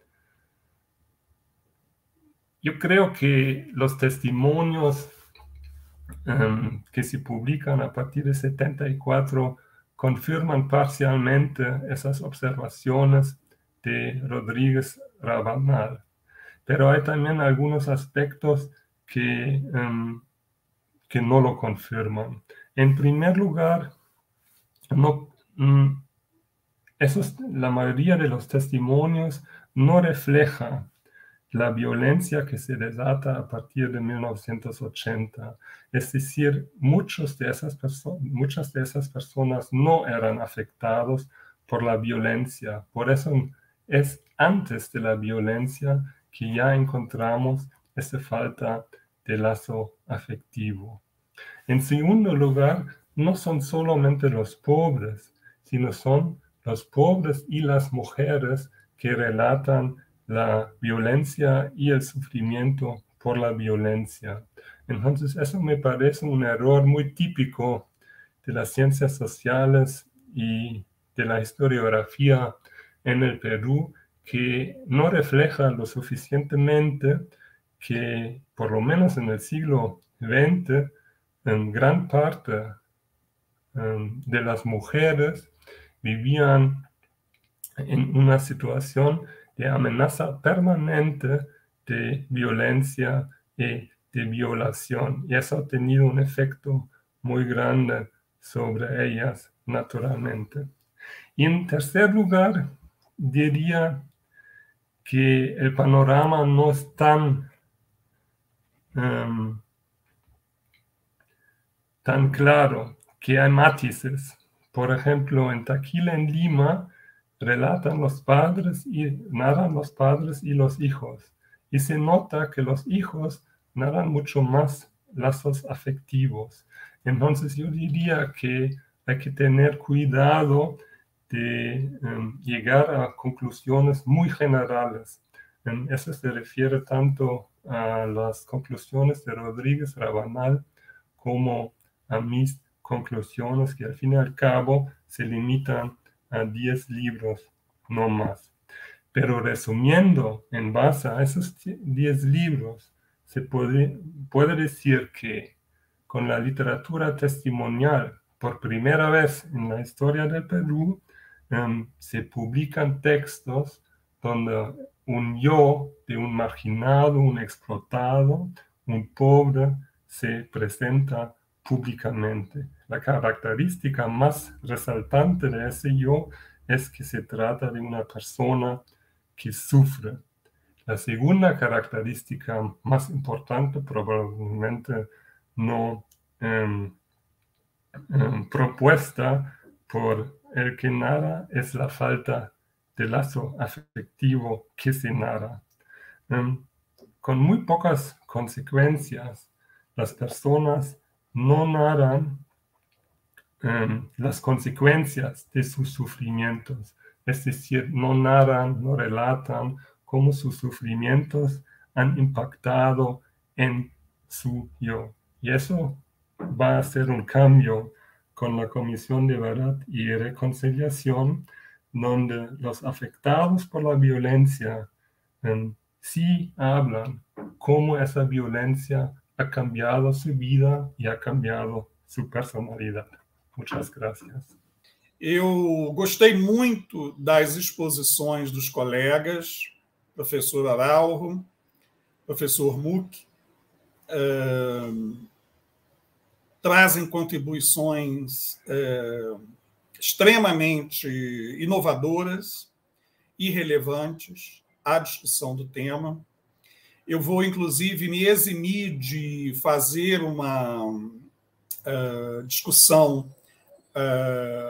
Yo creo que los testimonios um, que se publican a partir de setenta y cuatro confirman parcialmente esas observaciones de Rodríguez Rabanal. Pero hay también algunos aspectos que, um, que no lo confirman. En primer lugar, no, um, esos, la mayoría de los testimonios no refleja la violencia que se desata a partir de mil novecientos ochenta. Es decir, muchos de esas muchas de esas personas no eran afectados por la violencia. Por eso es antes de la violencia que ya encontramos esa falta de lazo afectivo. En segundo lugar, no son solamente los pobres, sino son los pobres y las mujeres que relatan la violencia y el sufrimiento por la violencia. Entonces, eso me parece un error muy típico de las ciencias sociales y de la historiografía en el Perú, que no refleja lo suficientemente que, por lo menos en el siglo veinte, en gran parte um, de las mujeres vivían en una situación de amenaza permanente de violencia y de violación. Y eso ha tenido un efecto muy grande sobre ellas, naturalmente. Y en tercer lugar, diría que el panorama no es tan, um, tan claro, que hay matices. Por ejemplo, en Taquila, en Lima, relatan los padres y narran los padres y los hijos. Y se nota que los hijos narran mucho más lazos afectivos. Entonces yo diría que hay que tener cuidado de um, llegar a conclusiones muy generales. Um, eso se refiere tanto a las conclusiones de Rodríguez Rabanal como a mis conclusiones, que al fin y al cabo se limitan a diez libros, no más. Pero resumiendo, en base a esos diez libros, se puede, puede decir que con la literatura testimonial, por primera vez en la historia del Perú, um, se publican textos donde un yo de un marginado, un explotado, un pobre, se presenta públicamente. La característica más resaltante de ese yo es que se trata de una persona que sufre. La segunda característica más importante, probablemente no um, um, propuesta por el que narra, es la falta de lazo afectivo que se narra. Um, con muy pocas consecuencias, las personas no narran um, las consecuencias de sus sufrimientos, es decir, no narran, no relatan cómo sus sufrimientos han impactado en su yo. Y eso va a ser un cambio con la Comisión de Verdad y Reconciliación, donde los afectados por la violencia um, sí hablan cómo esa violencia ha cambiado su vida e ha cambiado sua personalidade. Muitas graças. Eu gostei muito das exposições dos colegas, professor Araújo, professor Muck, uh, trazem contribuições uh, extremamente inovadoras e relevantes à discussão do tema. Eu vou, inclusive, me eximir de fazer uma uh, discussão uh,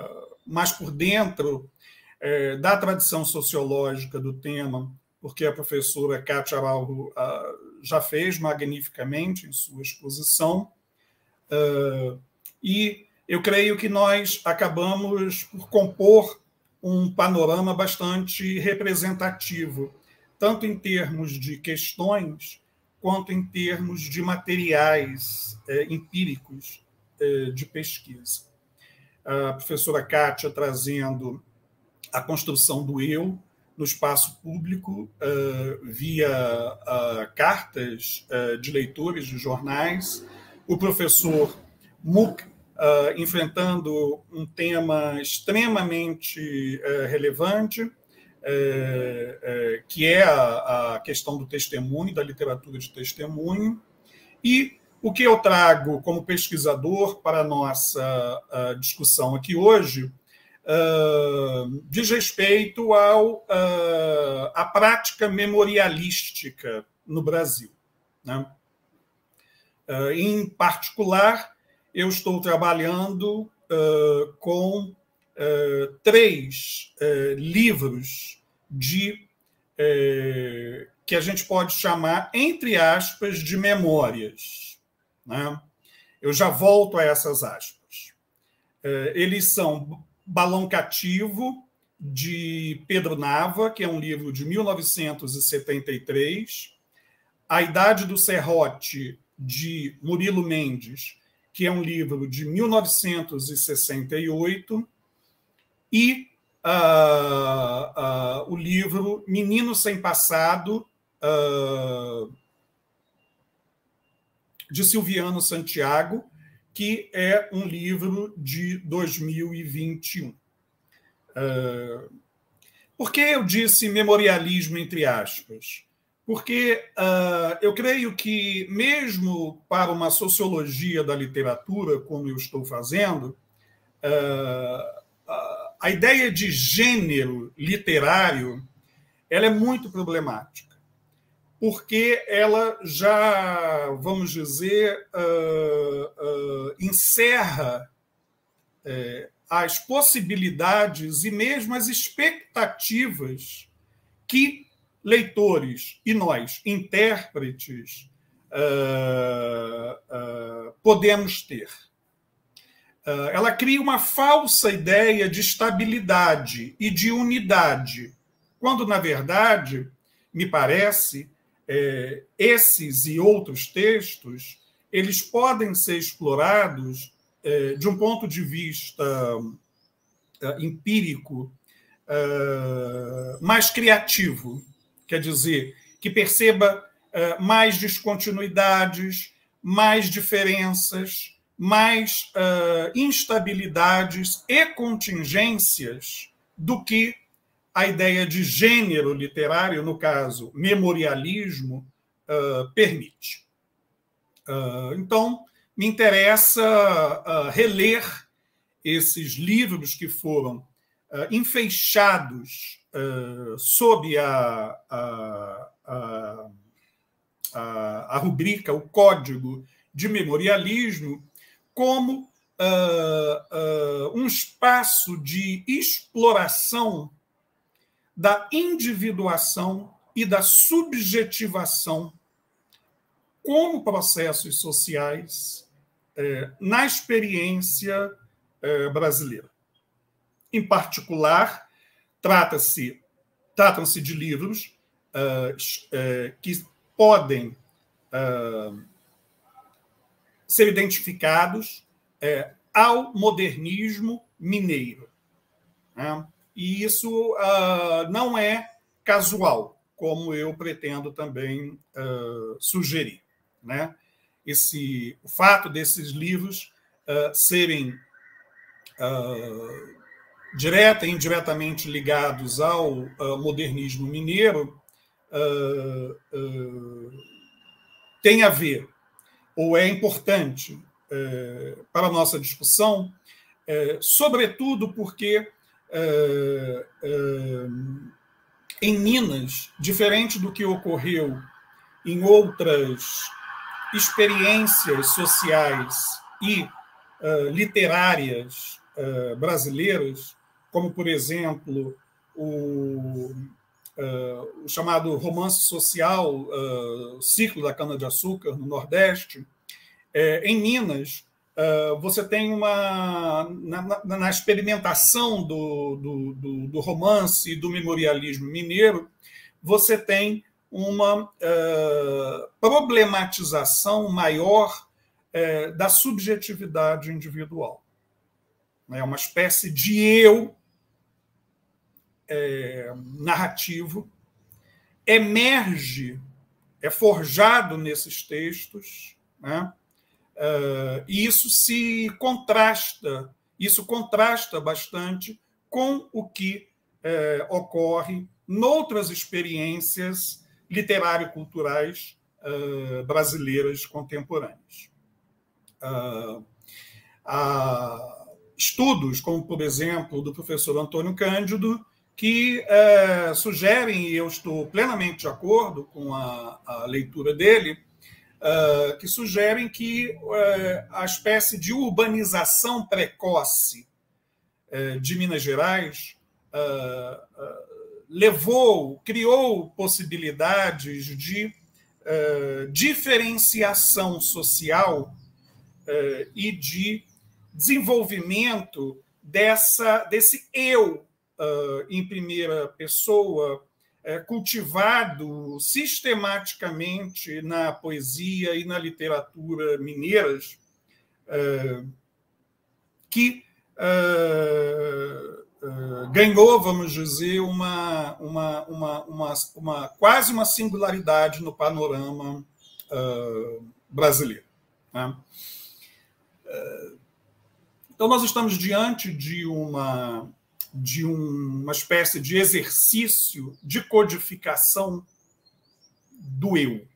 mais por dentro é, da tradição sociológica do tema, porque a professora Kátia Araujo uh, já fez magnificamente em sua exposição, uh, e eu creio que nós acabamos por compor um panorama bastante representativo, tanto em termos de questões, quanto em termos de materiais eh, empíricos eh, de pesquisa. A professora Kátia trazendo a construção do eu no espaço público uh, via uh, cartas uh, de leitores de jornais, o professor Muck uh, enfrentando um tema extremamente uh, relevante, uh, uh, que é a, a questão do testemunho, da literatura de testemunho, e o que eu trago como pesquisador para a nossa uh, discussão aqui hoje Uh, diz respeito ao, uh, à prática memorialística no Brasil, né? Uh, em particular, eu estou trabalhando uh, com uh, três uh, livros de, uh, que a gente pode chamar, entre aspas, de memórias, né? Eu já volto a essas aspas. Uh, eles são Balão Cativo, de Pedro Nava, que é um livro de mil novecentos e setenta e três, A Idade do Serrote, de Murilo Mendes, que é um livro de mil novecentos e sessenta e oito, e uh, uh, o livro Menino Sem Passado, uh, de Silviano Santiago, que é um livro de dois mil e vinte e um. Uh, por que eu disse memorialismo entre aspas? Porque uh, eu creio que, mesmo para uma sociologia da literatura, como eu estou fazendo, uh, uh, a ideia de gênero literário ela é muito problemática, porque ela já, vamos dizer, uh, uh, encerra uh, as possibilidades e mesmo as expectativas que leitores e nós, intérpretes, uh, uh, podemos ter. Uh, ela cria uma falsa ideia de estabilidade e de unidade, quando, na verdade, me parece, É, esses e outros textos eles podem ser explorados é, de um ponto de vista é, empírico é, mais criativo, quer dizer, que perceba é, mais descontinuidades, mais diferenças, mais é, instabilidades e contingências do que a ideia de gênero literário, no caso, memorialismo, uh, permite. Uh, então, me interessa uh, reler esses livros que foram uh, enfeixados uh, sob a, a, a, a, a rubrica, o código de memorialismo, como uh, uh, um espaço de exploração da individuação e da subjetivação como processos sociais eh, na experiência eh, brasileira. Em particular, trata-se, tratam-se de livros uh, uh, que podem uh, ser identificados uh, ao modernismo mineiro, né? E isso uh, não é casual, como eu pretendo também uh, sugerir, né? Esse, o fato desses livros uh, serem uh, direta e indiretamente ligados ao uh, modernismo mineiro uh, uh, tem a ver, ou é importante uh, para a nossa discussão, uh, sobretudo porque Uh, uh, em Minas, diferente do que ocorreu em outras experiências sociais e uh, literárias uh, brasileiras, como, por exemplo, o, uh, o chamado romance social, uh, Ciclo da Cana-de-Açúcar, no Nordeste. Uh, em Minas, uh, você tem uma... Na, na, na experimentação do, do, do, do romance e do memorialismo mineiro, você tem uma uh, problematização maior uh, da subjetividade individual. É uma espécie de eu é, narrativo, emerge, é forjado nesses textos, né? Uh, e isso se contrasta, isso contrasta bastante com o que uh, ocorre noutras experiências literário-culturais uh, brasileiras contemporâneas. Uh, há estudos, como, por exemplo, do professor Antônio Cândido, que uh, sugerem, e eu estou plenamente de acordo com a, a leitura dele, uh, que sugerem que uh, a espécie de urbanização precoce uh, de Minas Gerais uh, uh, levou, criou possibilidades de uh, diferenciação social uh, e de desenvolvimento dessa, desse eu uh, em primeira pessoa, uh, cultivado sistematicamente na poesia e na literatura mineiras, uh, que uh, Uh, ganhou, vamos dizer, uma, uma, uma, uma, uma, quase uma singularidade no panorama uh, brasileiro. Né? Uh, então, nós estamos diante de uma, de uma espécie de exercício de codificação do eu,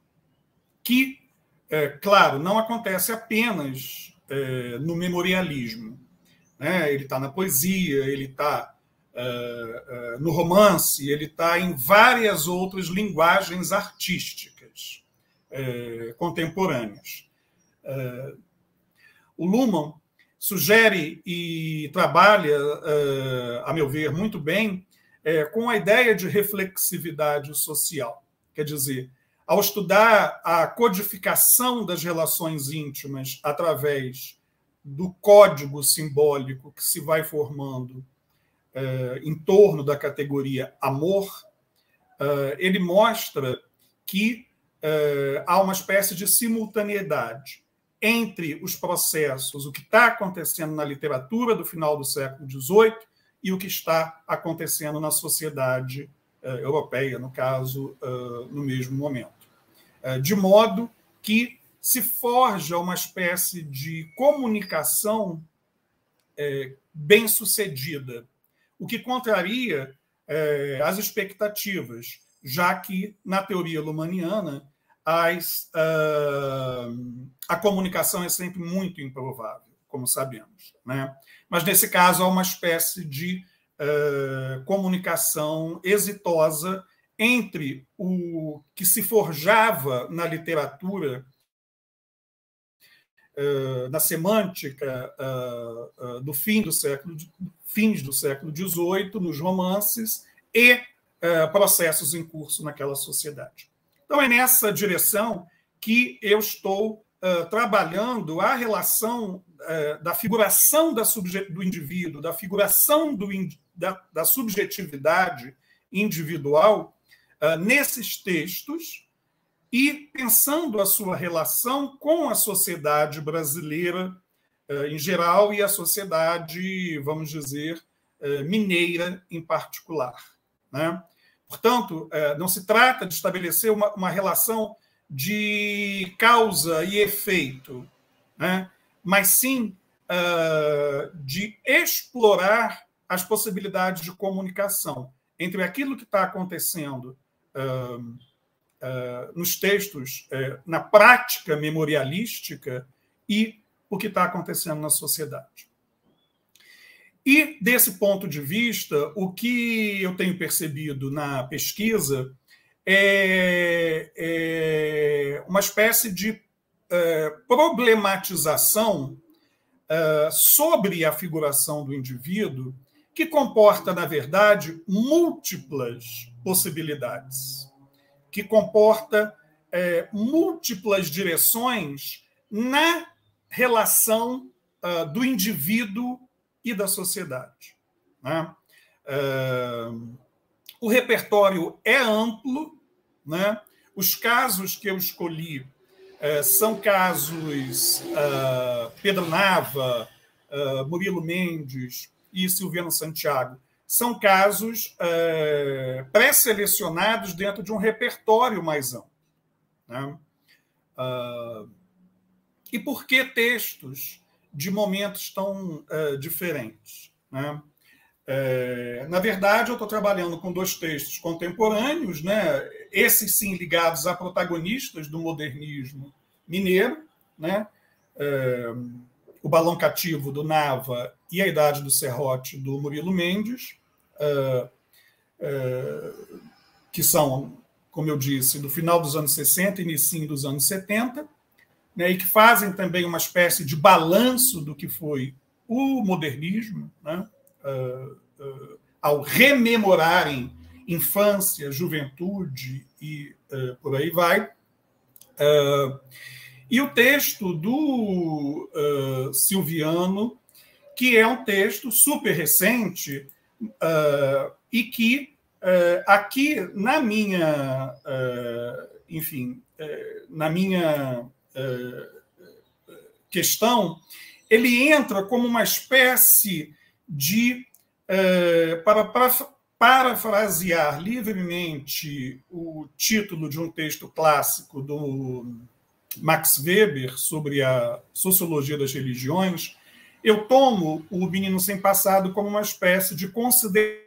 que, é, claro, não acontece apenas é, no memorialismo. Né? Ele está na poesia, ele está uh, uh, no romance, ele está em várias outras linguagens artísticas uh, contemporâneas. Uh, o Luhmann sugere e trabalha, uh, a meu ver, muito bem, uh, com a ideia de reflexividade social. Quer dizer, ao estudar a codificação das relações íntimas através do código simbólico que se vai formando uh, em torno da categoria amor, uh, ele mostra que uh, há uma espécie de simultaneidade entre os processos, o que está acontecendo na literatura do final do século dezoito e o que está acontecendo na sociedade uh, europeia, no caso, uh, no mesmo momento. Uh, de modo que se forja uma espécie de comunicação é, bem-sucedida, o que contraria é, as expectativas, já que, na teoria luhmanniana, as, a, a comunicação é sempre muito improvável, como sabemos. Né? Mas, nesse caso, há uma espécie de uh, comunicação exitosa entre o que se forjava na literatura, na semântica uh, uh, do fim do século, fins do século dezoito, nos romances, e uh, processos em curso naquela sociedade. Então, é nessa direção que eu estou uh, trabalhando a relação uh, da figuração da do indivíduo, da figuração do in da, da subjetividade individual uh, nesses textos, e pensando a sua relação com a sociedade brasileira em geral e a sociedade, vamos dizer, mineira em particular. Né? Portanto, não se trata de estabelecer uma, uma relação de causa e efeito, né? Mas sim de explorar as possibilidades de comunicação entre aquilo que está acontecendo Uh, nos textos, uh, na prática memorialística e o que está acontecendo na sociedade. E, desse ponto de vista, o que eu tenho percebido na pesquisa é, é uma espécie de uh, problematização uh, sobre a figuração do indivíduo, que comporta, na verdade, múltiplas possibilidades, que comporta é, múltiplas direções na relação uh, do indivíduo e da sociedade. Né? Uh, o repertório é amplo, né? Os casos que eu escolhi uh, são casos uh, Pedro Nava, uh, Murilo Mendes e Silviano Santiago. São casos uh, pré-selecionados dentro de um repertório mais amplo. Né? Uh, e por que textos de momentos tão uh, diferentes? Né? Uh, na verdade, eu estou trabalhando com dois textos contemporâneos, né? Esses sim ligados a protagonistas do modernismo mineiro, né? Uh, O Balão Cativo, do Nava, e A Idade do Serrote, do Murilo Mendes, uh, uh, que são, como eu disse, do final dos anos sessenta e início dos anos setenta, né, e que fazem também uma espécie de balanço do que foi o modernismo, né, uh, uh, ao rememorarem infância, juventude e uh, por aí vai. Uh, e o texto do uh, Silviano, que é um texto super recente uh, e que uh, aqui na minha, uh, enfim, uh, na minha uh, questão, ele entra como uma espécie de, uh, para, para parafrasear livremente o título de um texto clássico do Max Weber sobre a sociologia das religiões, eu tomo o Menino Sem Passado como uma espécie de consideração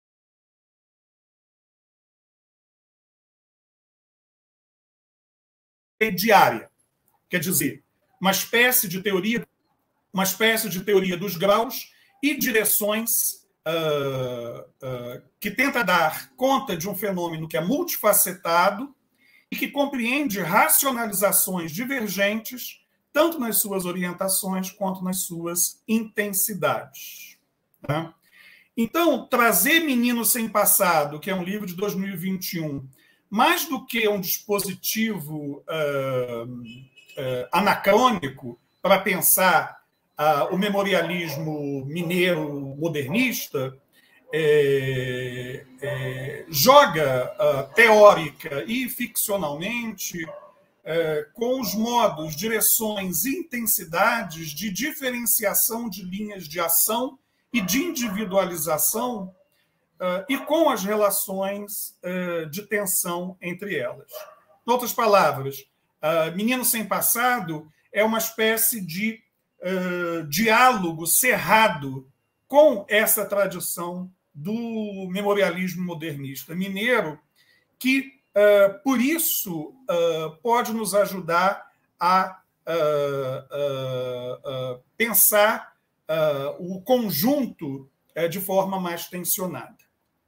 diária, quer dizer, uma espécie de teoria, uma espécie de teoria dos graus e direções uh, uh, que tenta dar conta de um fenômeno que é multifacetado e que compreende racionalizações divergentes, tanto nas suas orientações quanto nas suas intensidades. Né? Então, trazer Menino Sem Passado, que é um livro de dois mil e vinte e um, mais do que um dispositivo uh, uh, anacrônico para pensar uh, o memorialismo mineiro modernista, É, é, joga uh, teórica e ficcionalmente uh, com os modos, direções e intensidades de diferenciação de linhas de ação e de individualização uh, e com as relações uh, de tensão entre elas. Em outras palavras, uh, Menino Sem Passado é uma espécie de uh, diálogo cerrado com essa tradição do memorialismo modernista mineiro, que, uh, por isso, uh, pode nos ajudar a uh, uh, uh, pensar uh, o conjunto uh, de forma mais tensionada.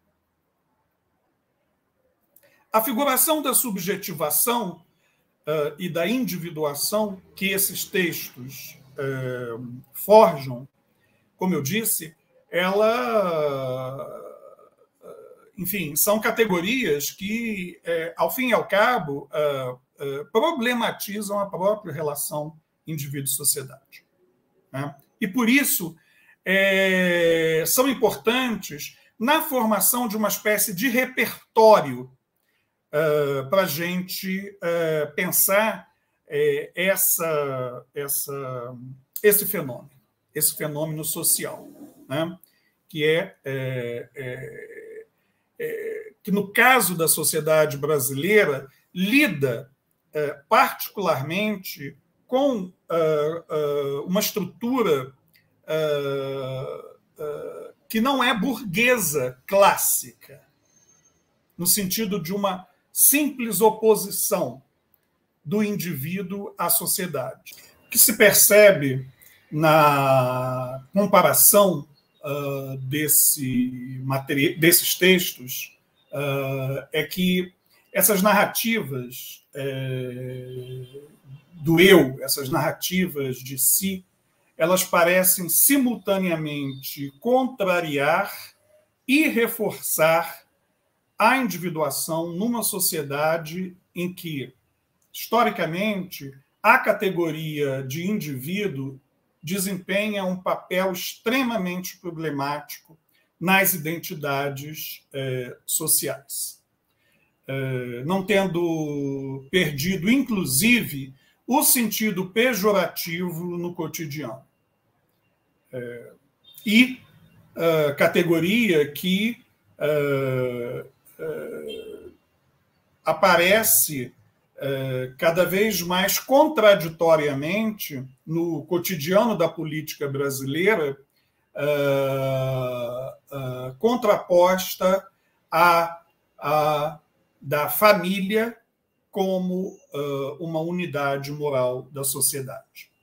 A figuração da subjetivação uh, e da individuação que esses textos uh, forjam, como eu disse, ela, enfim, são categorias que, ao fim e ao cabo, problematizam a própria relação indivíduo-sociedade. E, por isso, são importantes na formação de uma espécie de repertório para a gente pensar essa, essa, esse fenômeno, esse fenômeno social. Né? Que é, é, é, é que, no caso da sociedade brasileira, lida é, particularmente com uh, uh, uma estrutura uh, uh, que não é burguesa clássica, no sentido de uma simples oposição do indivíduo à sociedade. O que se percebe na comparação Uh, desse materi- desses textos uh, é que essas narrativas é, do eu, essas narrativas de si, elas parecem simultaneamente contrariar e reforçar a individuação numa sociedade em que, historicamente, a categoria de indivíduo desempenha um papel extremamente problemático nas identidades eh, sociais. Eh, não tendo perdido, inclusive, o sentido pejorativo no cotidiano. Eh, e uh, categoria que uh, uh, aparece uh, cada vez mais contraditoriamente no cotidiano da política brasileira, uh, uh, contraposta à, à da família como uh, uma unidade moral da sociedade.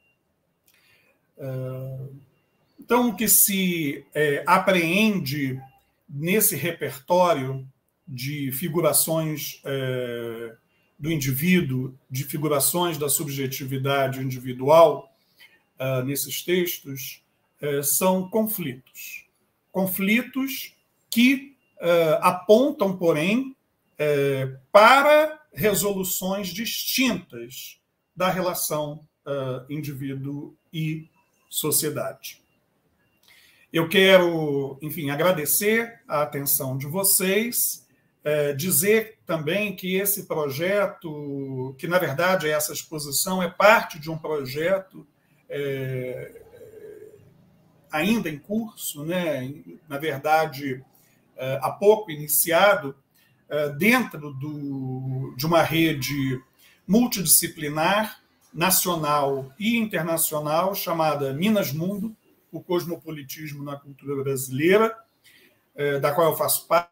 Uh, Então, o que se é, apreende nesse repertório de figurações é, do indivíduo, de figurações da subjetividade individual, é, nesses textos, é, são conflitos. Conflitos que é, apontam, porém, é, para resoluções distintas da relação é, indivíduo e sociedade. Eu quero, enfim, agradecer a atenção de vocês, é, dizer também que esse projeto, que na verdade essa exposição é parte de um projeto é, ainda em curso, né? Na verdade, é, há pouco iniciado, é, dentro do, de uma rede multidisciplinar, nacional e internacional, chamada Minas Mundo, o cosmopolitismo na cultura brasileira, da qual eu faço parte,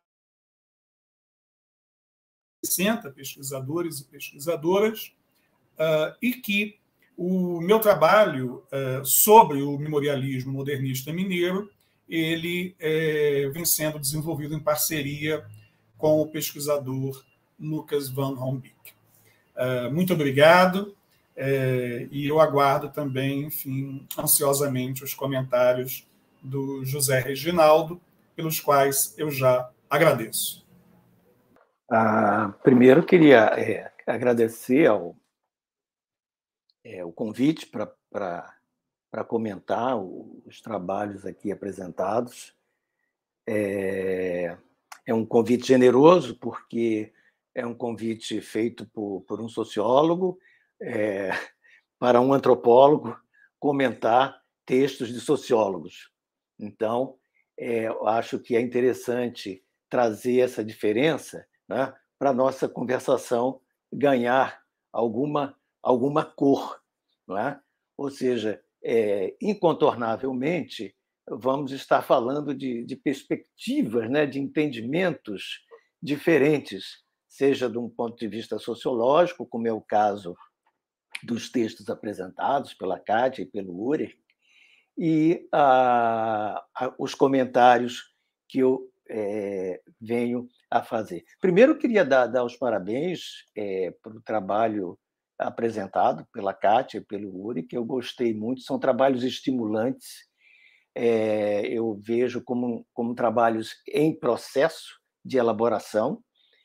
sessenta pesquisadores e pesquisadoras, e que o meu trabalho sobre o memorialismo modernista mineiro, ele vem sendo desenvolvido em parceria com o pesquisador Lucas van Rombeek. Muito obrigado. É, e eu aguardo também, enfim, ansiosamente os comentários do José Reginaldo, pelos quais eu já agradeço. Ah, primeiro, queria é, agradecer ao, é, o convite para comentar o, os trabalhos aqui apresentados. É, é um convite generoso, porque é um convite feito por, por um sociólogo, É, para um antropólogo comentar textos de sociólogos. Então, é, eu acho que é interessante trazer essa diferença, né, para a nossa conversação ganhar alguma, alguma cor. Não é? Ou seja, é, incontornavelmente, vamos estar falando de, de perspectivas, né, de entendimentos diferentes, seja de um ponto de vista sociológico, como é o caso dos textos apresentados pela Kátia e pelo Urer, e ah, os comentários que eu é, venho a fazer. Primeiro, eu queria dar, dar os parabéns é, para o trabalho apresentado pela Kátia e pelo Urer, que eu gostei muito, são trabalhos estimulantes, é, eu vejo como, como trabalhos em processo de elaboração,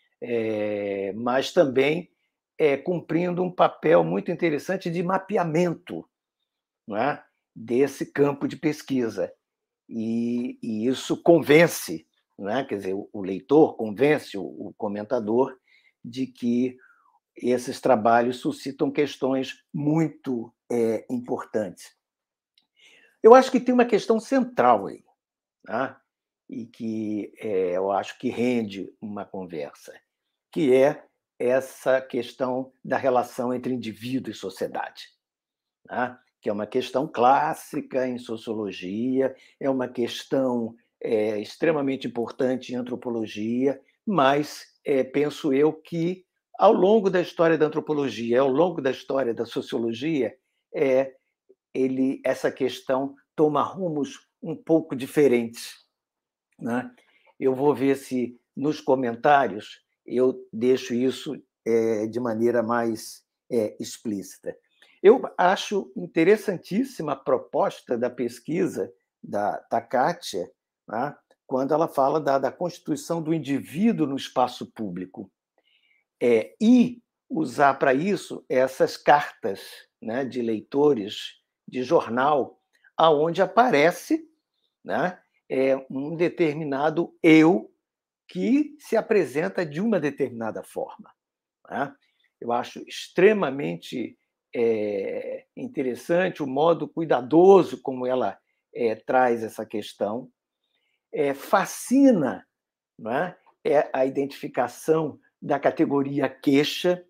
é, mas também É, cumprindo um papel muito interessante de mapeamento, não é? Desse campo de pesquisa. E, e isso convence, não é? Quer dizer, o, o leitor convence o, o comentador de que esses trabalhos suscitam questões muito é, importantes. Eu acho que tem uma questão central aí, né? E que é, eu acho que rende uma conversa, que é essa questão da relação entre indivíduo e sociedade, né? Que é uma questão clássica em sociologia, é uma questão é, extremamente importante em antropologia, mas é, penso eu que, ao longo da história da antropologia, ao longo da história da sociologia, é, ele, essa questão toma rumos um pouco diferentes, né? Eu vou ver se, nos comentários, eu deixo isso é, de maneira mais é, explícita. Eu acho interessantíssima a proposta da pesquisa da, da Kátia, né, quando ela fala da, da constituição do indivíduo no espaço público. É, e usar para isso essas cartas, né, de leitores de jornal, aonde aparece, né, é, um determinado eu que se apresenta de uma determinada forma, né? Eu acho extremamente é, interessante o modo cuidadoso como ela é, traz essa questão. É, fascina, né, é a identificação da categoria queixa.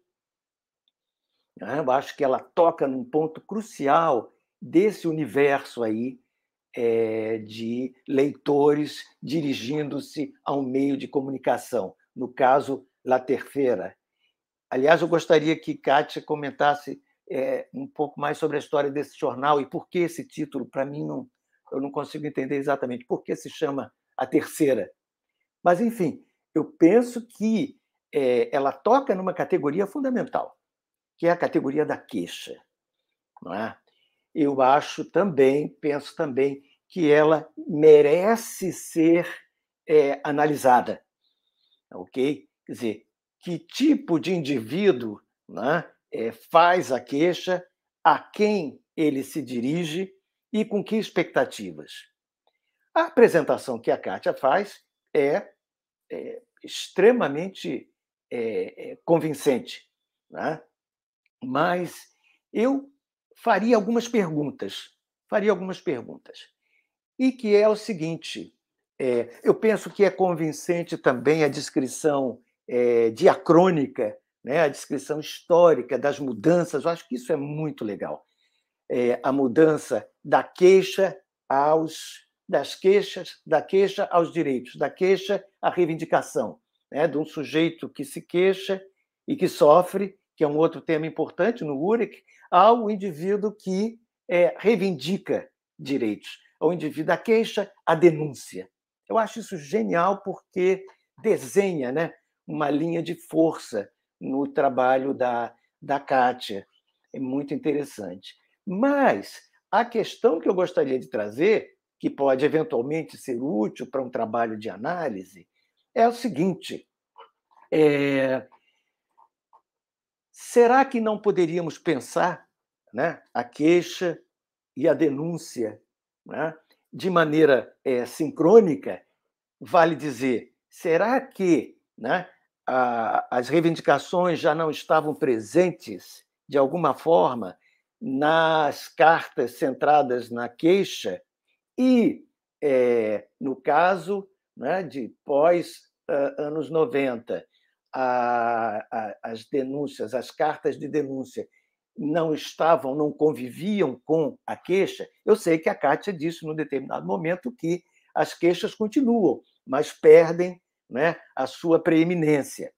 Eu acho que ela toca num ponto crucial desse universo aí é, de leitores dirigindo-se a um meio de comunicação, no caso, La Terceira. Aliás, eu gostaria que Kátia comentasse é, um pouco mais sobre a história desse jornal e por que esse título, para mim, não, eu não consigo entender exatamente por que se chama A Terceira. Mas, enfim, eu penso que é, ela toca numa categoria fundamental, que é a categoria da queixa. Não é? Eu acho também, penso também, que ela merece ser é, analisada. Ok? Quer dizer, que tipo de indivíduo, né, é, faz a queixa, a quem ele se dirige e com que expectativas. A apresentação que a Kátia faz é, é extremamente é, é, convincente, né? Mas eu faria algumas perguntas, faria algumas perguntas, e que é o seguinte, é, eu penso que é convincente também a descrição é, diacrônica, né, a descrição histórica das mudanças, eu acho que isso é muito legal. É, a mudança da queixa aos, das queixas, da queixa aos direitos, da queixa à reivindicação, né, de um sujeito que se queixa e que sofre, que é um outro tema importante no Urich, ao indivíduo que é, reivindica direitos, ao indivíduo da queixa, à denúncia. Eu acho isso genial porque desenha, né, uma linha de força no trabalho da, da Kátia. É muito interessante. Mas a questão que eu gostaria de trazer, que pode eventualmente ser útil para um trabalho de análise, é o seguinte: é... será que não poderíamos pensar, né, a queixa e a denúncia, né, de maneira é, sincrônica? Vale dizer, será que, né, a, as reivindicações já não estavam presentes, de alguma forma, nas cartas centradas na queixa e, é, no caso, né, de pós-anos noventa, a, a, as denúncias, as cartas de denúncia não estavam, não conviviam com a queixa? Eu sei que a Kátia disse, num determinado momento, que as queixas continuam, mas perdem, né, a sua preeminência.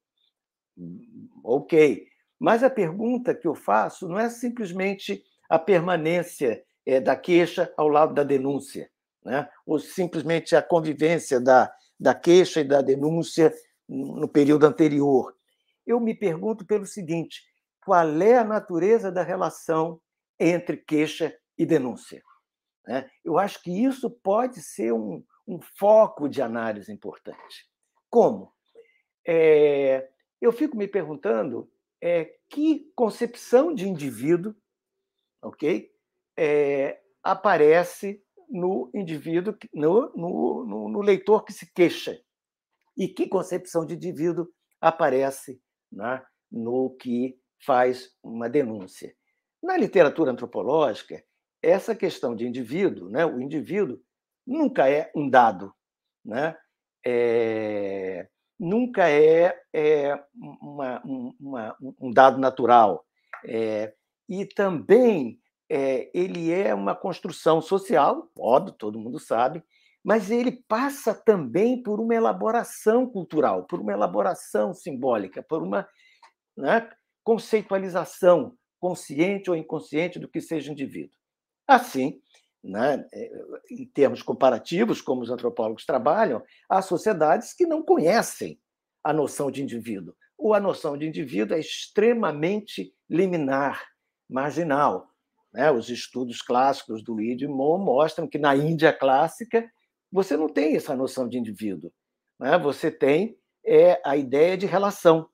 Ok. Mas a pergunta que eu faço não é simplesmente a permanência é, da queixa ao lado da denúncia, né, ou simplesmente a convivência da, da queixa e da denúncia no período anterior. Eu me pergunto pelo seguinte: qual é a natureza da relação entre queixa e denúncia? Eu acho que isso pode ser um, um foco de análise importante. Como? É, eu fico me perguntando é, que concepção de indivíduo, ok, é, aparece no indivíduo, no, no, no, no leitor que se queixa, e que concepção de indivíduo aparece, né, no que faz uma denúncia. Na literatura antropológica, essa questão de indivíduo, né, o indivíduo nunca é um dado, né, é, nunca é, é uma, uma, um dado natural. É, e também é, ele é uma construção social, óbvio, todo mundo sabe, mas ele passa também por uma elaboração cultural, por uma elaboração simbólica, por uma, né, conceitualização consciente ou inconsciente do que seja indivíduo. Assim, né, em termos comparativos, como os antropólogos trabalham, há sociedades que não conhecem a noção de indivíduo, ou a noção de indivíduo é extremamente liminar, marginal. Né? Os estudos clássicos do Luigi Mon mostram que na Índia clássica você não tem essa noção de indivíduo. Né? Você tem é, a ideia de relação.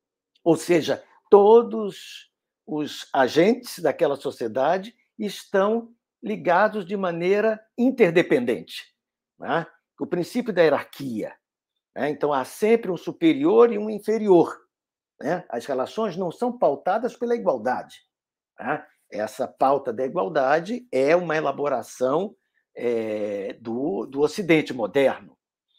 Ou seja, todos os agentes daquela sociedade estão ligados de maneira interdependente. Né? O princípio da hierarquia. Né? Então, há sempre um superior e um inferior. Né? As relações não são pautadas pela igualdade. Né? Essa pauta da igualdade é uma elaboração é, do, do Ocidente moderno.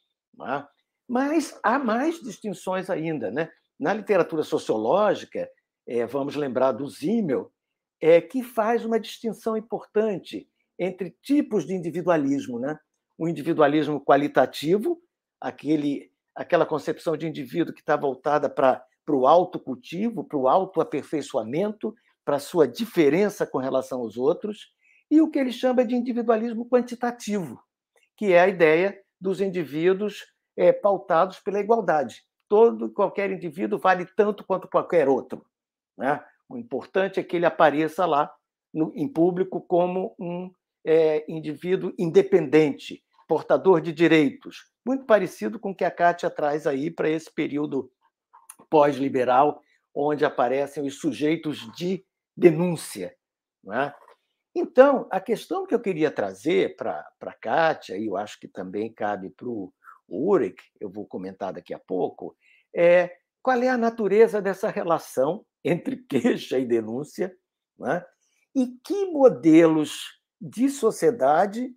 Né? Mas há mais distinções ainda. Né? Na literatura sociológica, é, vamos lembrar do Simmel, é, que faz uma distinção importante entre tipos de individualismo. Né? O individualismo qualitativo, aquele, aquela concepção de indivíduo que está voltada para o autocultivo, para o autoaperfeiçoamento, para a sua diferença com relação aos outros, e o que ele chama de individualismo quantitativo, que é a ideia dos indivíduos é, pautados pela igualdade. Todo qualquer indivíduo vale tanto quanto qualquer outro. Né? O importante é que ele apareça lá no, em público como um é, indivíduo independente, portador de direitos, muito parecido com o que a Kátia traz aí para esse período pós-liberal, onde aparecem os sujeitos de denúncia. Não é? Então, a questão que eu queria trazer para a Kátia, e eu acho que também cabe para o Ulrich, eu vou comentar daqui a pouco, é qual é a natureza dessa relação entre queixa e denúncia, não é? E que modelos de sociedade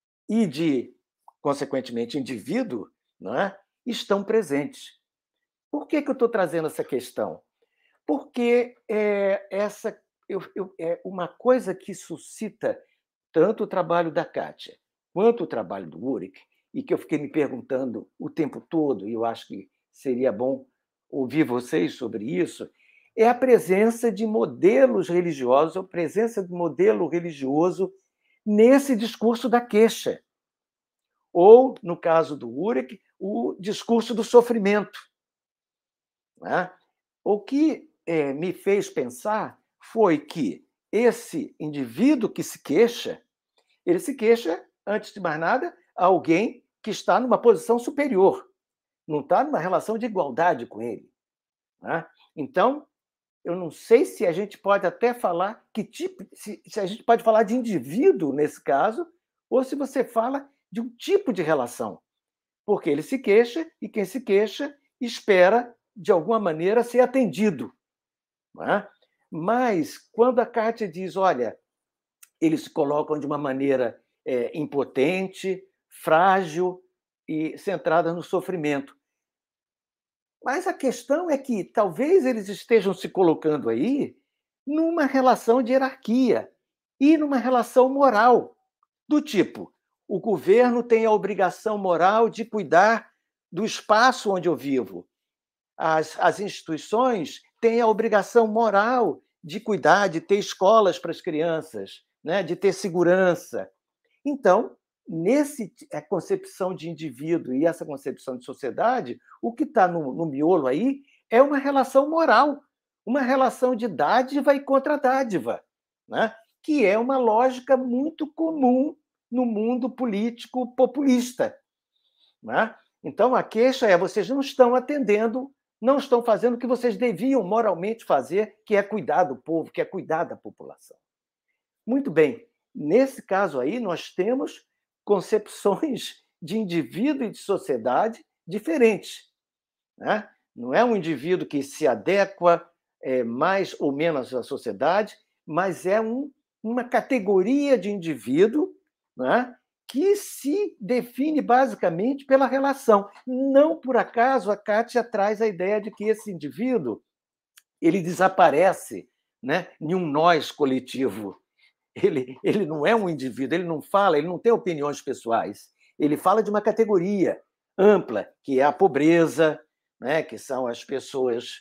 e de, consequentemente, indivíduo, não é? Estão presentes. Por que, que eu estou trazendo essa questão? Porque é, essa eu, eu, é uma coisa que suscita tanto o trabalho da Kátia quanto o trabalho do Ulrich, e que eu fiquei me perguntando o tempo todo, e eu acho que seria bom ouvir vocês sobre isso, é a presença de modelos religiosos, a presença de modelo religioso nesse discurso da queixa. Ou, no caso do Ulrich, o discurso do sofrimento. Né? O que é, me fez pensar foi que esse indivíduo que se queixa, ele se queixa, antes de mais nada, a alguém que está numa posição superior, não está numa relação de igualdade com ele. Né? Então, eu não sei se a gente pode até falar que tipo, se, se a gente pode falar de indivíduo nesse caso, ou se você fala de um tipo de relação. Porque ele se queixa e quem se queixa espera, de alguma maneira, ser atendido. Não é? Mas, quando a Kátia diz, olha, eles se colocam de uma maneira é, impotente, frágil e centrada no sofrimento. Mas a questão é que talvez eles estejam se colocando aí numa relação de hierarquia e numa relação moral, do tipo, o governo tem a obrigação moral de cuidar do espaço onde eu vivo. As, as instituições têm a obrigação moral de cuidar, de ter escolas para as crianças, né? De ter segurança. Então, nessa concepção de indivíduo e essa concepção de sociedade, o que está no, no miolo aí é uma relação moral, uma relação de dádiva e contradádiva, né? Que é uma lógica muito comum no mundo político populista. Né? Então, a queixa é: vocês não estão atendendo, não estão fazendo o que vocês deviam moralmente fazer, que é cuidar do povo, que é cuidar da população. Muito bem, nesse caso aí, nós temos concepções de indivíduo e de sociedade diferentes. Né? Não é um indivíduo que se adequa é, mais ou menos à sociedade, mas é um, uma categoria de indivíduo, né, que se define basicamente pela relação. Não por acaso a Kátia traz a ideia de que esse indivíduo ele desaparece, né, em um nós coletivo. Ele, ele não é um indivíduo, ele não fala, ele não tem opiniões pessoais. Ele fala de uma categoria ampla, que é a pobreza, né, que são as pessoas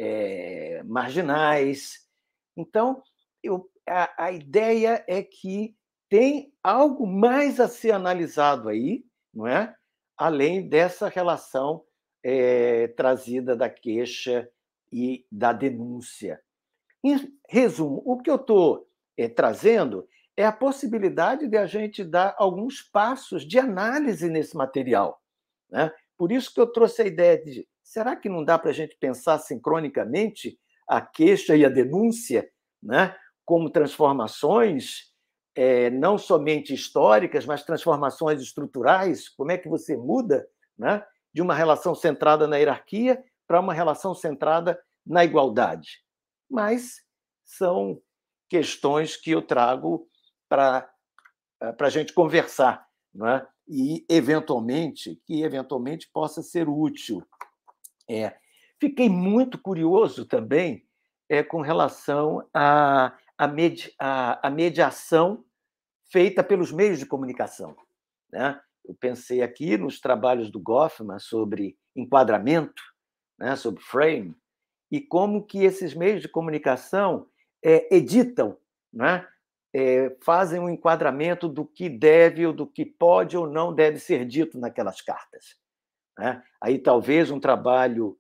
é, marginais. Então, eu, a, a ideia é que tem algo mais a ser analisado aí, não é? Além dessa relação é, trazida da queixa e da denúncia. Em resumo, o que eu estou é, trazendo é a possibilidade de a gente dar alguns passos de análise nesse material, né? Por isso que eu trouxe a ideia de, será que não dá para a gente pensar sincronicamente a queixa e a denúncia, né, como transformações, é, não somente históricas, mas transformações estruturais? Como é que você muda, né, de uma relação centrada na hierarquia para uma relação centrada na igualdade? Mas são questões que eu trago para a gente conversar, não é? E, eventualmente, que eventualmente possa ser útil. É, fiquei muito curioso também é, com relação à, à, medi, à, à mediação feita pelos meios de comunicação, né? Eu pensei aqui nos trabalhos do Goffman sobre enquadramento, né, sobre frame, e como que esses meios de comunicação é, editam, né, é, fazem um enquadramento do que deve ou do que pode ou não deve ser dito naquelas cartas, né? Aí talvez um trabalho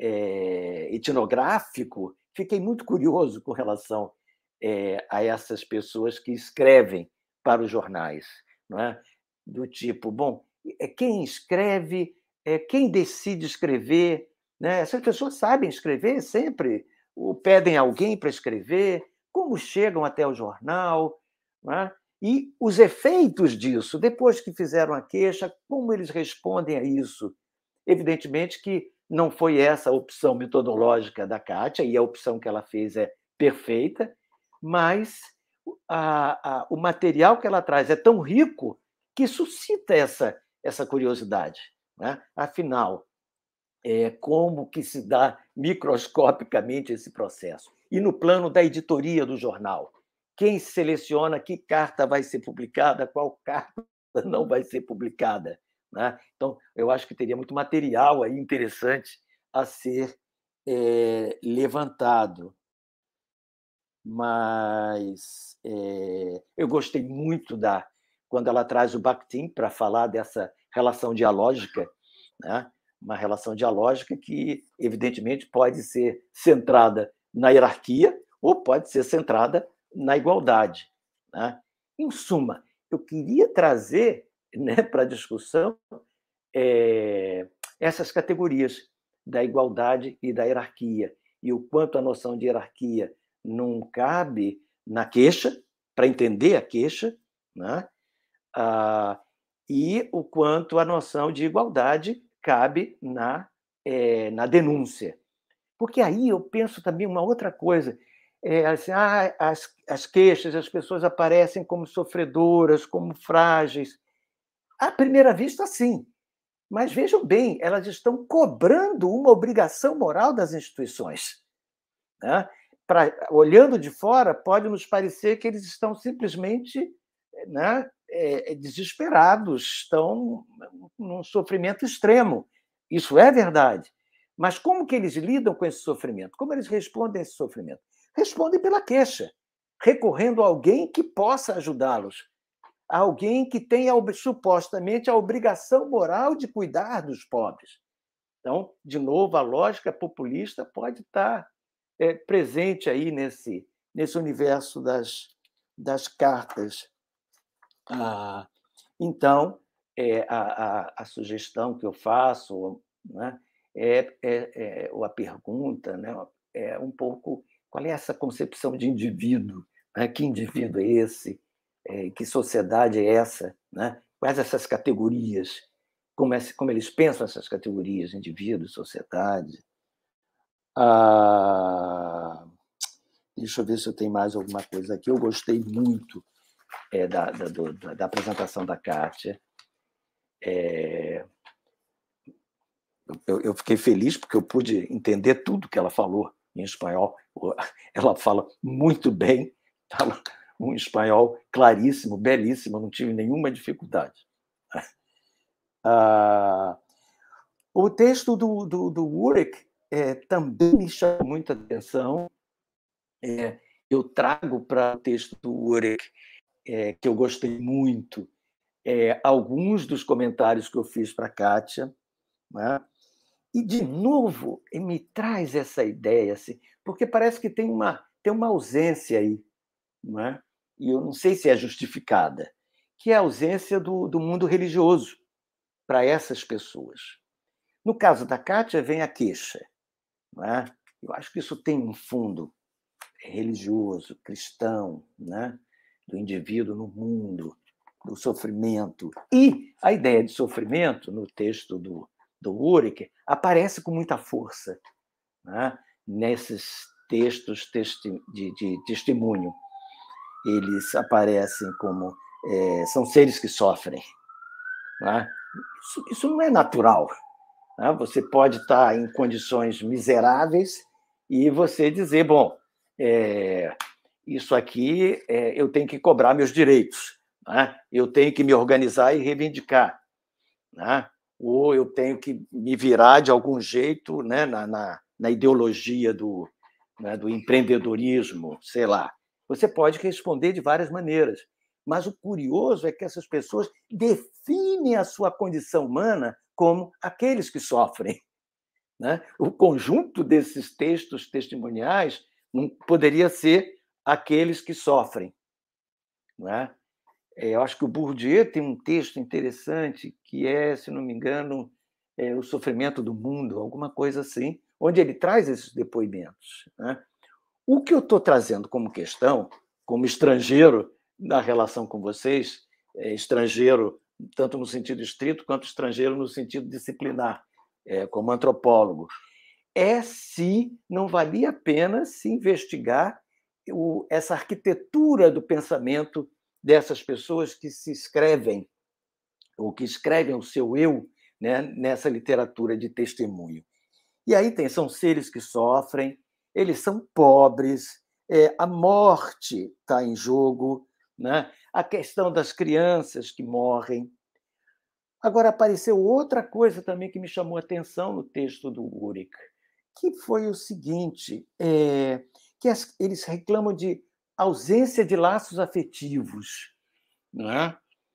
é, etnográfico. Fiquei muito curioso com relação é, a essas pessoas que escrevem para os jornais, não é? Do tipo, bom, quem escreve, é, quem decide escrever, né? Essas pessoas sabem escrever sempre, ou pedem alguém para escrever, como chegam até o jornal, não é? E os efeitos disso, depois que fizeram a queixa, como eles respondem a isso? Evidentemente que não foi essa a opção metodológica da Kátia, e a opção que ela fez é perfeita, mas a, a, o material que ela traz é tão rico que suscita essa, essa curiosidade, né? Afinal, é, como que se dá microscopicamente esse processo? E no plano da editoria do jornal, quem seleciona que carta vai ser publicada, qual carta não vai ser publicada, né? Então, eu acho que teria muito material aí interessante a ser é, levantado. Mas é, eu gostei muito da quando ela traz o Bakhtin para falar dessa relação dialógica, né? Uma relação dialógica que, evidentemente, pode ser centrada na hierarquia ou pode ser centrada na igualdade, né? Em suma, eu queria trazer, né, para a discussão é, essas categorias da igualdade e da hierarquia, e o quanto a noção de hierarquia não cabe na queixa, para entender a queixa, né? Ah, e o quanto a noção de igualdade cabe na, é, na denúncia. Porque aí eu penso também uma outra coisa. É, assim, ah, as, as queixas, as pessoas aparecem como sofredoras, como frágeis. À primeira vista, sim. Mas vejam bem, elas estão cobrando uma obrigação moral das instituições, né? Pra, olhando de fora, pode nos parecer que eles estão simplesmente, né, é, desesperados, estão num sofrimento extremo. Isso é verdade. Mas como que eles lidam com esse sofrimento? Como eles respondem a esse sofrimento? Respondem pela queixa, recorrendo a alguém que possa ajudá-los, a alguém que tenha supostamente a obrigação moral de cuidar dos pobres. Então, de novo, a lógica populista pode estar é, presente aí nesse, nesse universo das, das cartas. Ah, então, é, a, a, a sugestão que eu faço, né, é, é, é, ou a pergunta, né, é um pouco qual é essa concepção de indivíduo, né? Que indivíduo é esse? É, que sociedade é essa? Né? Quais essas categorias? Como, é, como eles pensam essas categorias, indivíduo, sociedade? Ah, deixa eu ver se eu tenho mais alguma coisa aqui. Eu gostei muito é, da, da, do, da apresentação da Kátia. É, eu, eu fiquei feliz porque eu pude entender tudo que ela falou em espanhol. Ela fala muito bem, fala um espanhol claríssimo, belíssimo, não tive nenhuma dificuldade. Ah, o texto do, do, do Urek é, também me chamou muita atenção. É, eu trago para o texto do Urek, é, que eu gostei muito, é, alguns dos comentários que eu fiz para a Kátia, né? E, de novo, me traz essa ideia, assim, porque parece que tem uma, tem uma ausência aí, não é? E eu não sei se é justificada, que é a ausência do, do mundo religioso para essas pessoas. No caso da Kátia, vem a queixa, não é? Eu acho que isso tem um fundo religioso, cristão, né? Do indivíduo no mundo, do sofrimento. E a ideia de sofrimento, no texto do, do Ulrich, aparece com muita força, né? Nesses textos de, de testemunho. Eles aparecem como é, são seres que sofrem, né? Isso, isso não é natural, né? Você pode estar em condições miseráveis e você dizer, bom, é, isso aqui é, eu tenho que cobrar meus direitos, né? Eu tenho que me organizar e reivindicar, né? Ou eu tenho que me virar de algum jeito, né? na, na, na ideologia do, né? do empreendedorismo, sei lá. Você pode responder de várias maneiras, mas o curioso é que essas pessoas definem a sua condição humana como aqueles que sofrem, né? O conjunto desses textos testimoniais não poderia ser aqueles que sofrem, não é? Eu acho que o Bourdieu tem um texto interessante que é, se não me engano, é O Sofrimento do Mundo, alguma coisa assim, onde ele traz esses depoimentos, né? O que eu estou trazendo como questão, como estrangeiro na relação com vocês, é, estrangeiro tanto no sentido estrito quanto estrangeiro no sentido disciplinar, é, como antropólogo, é se não valia a pena se investigar o, essa arquitetura do pensamento dessas pessoas que se escrevem, ou que escrevem o seu eu, né, nessa literatura de testemunho. E aí tem, são seres que sofrem, eles são pobres, é, a morte está em jogo, né? A questão das crianças que morrem. Agora, apareceu outra coisa também que me chamou a atenção no texto do Ulrich, que foi o seguinte, é, que as, eles reclamam de ausência de laços afetivos, não é?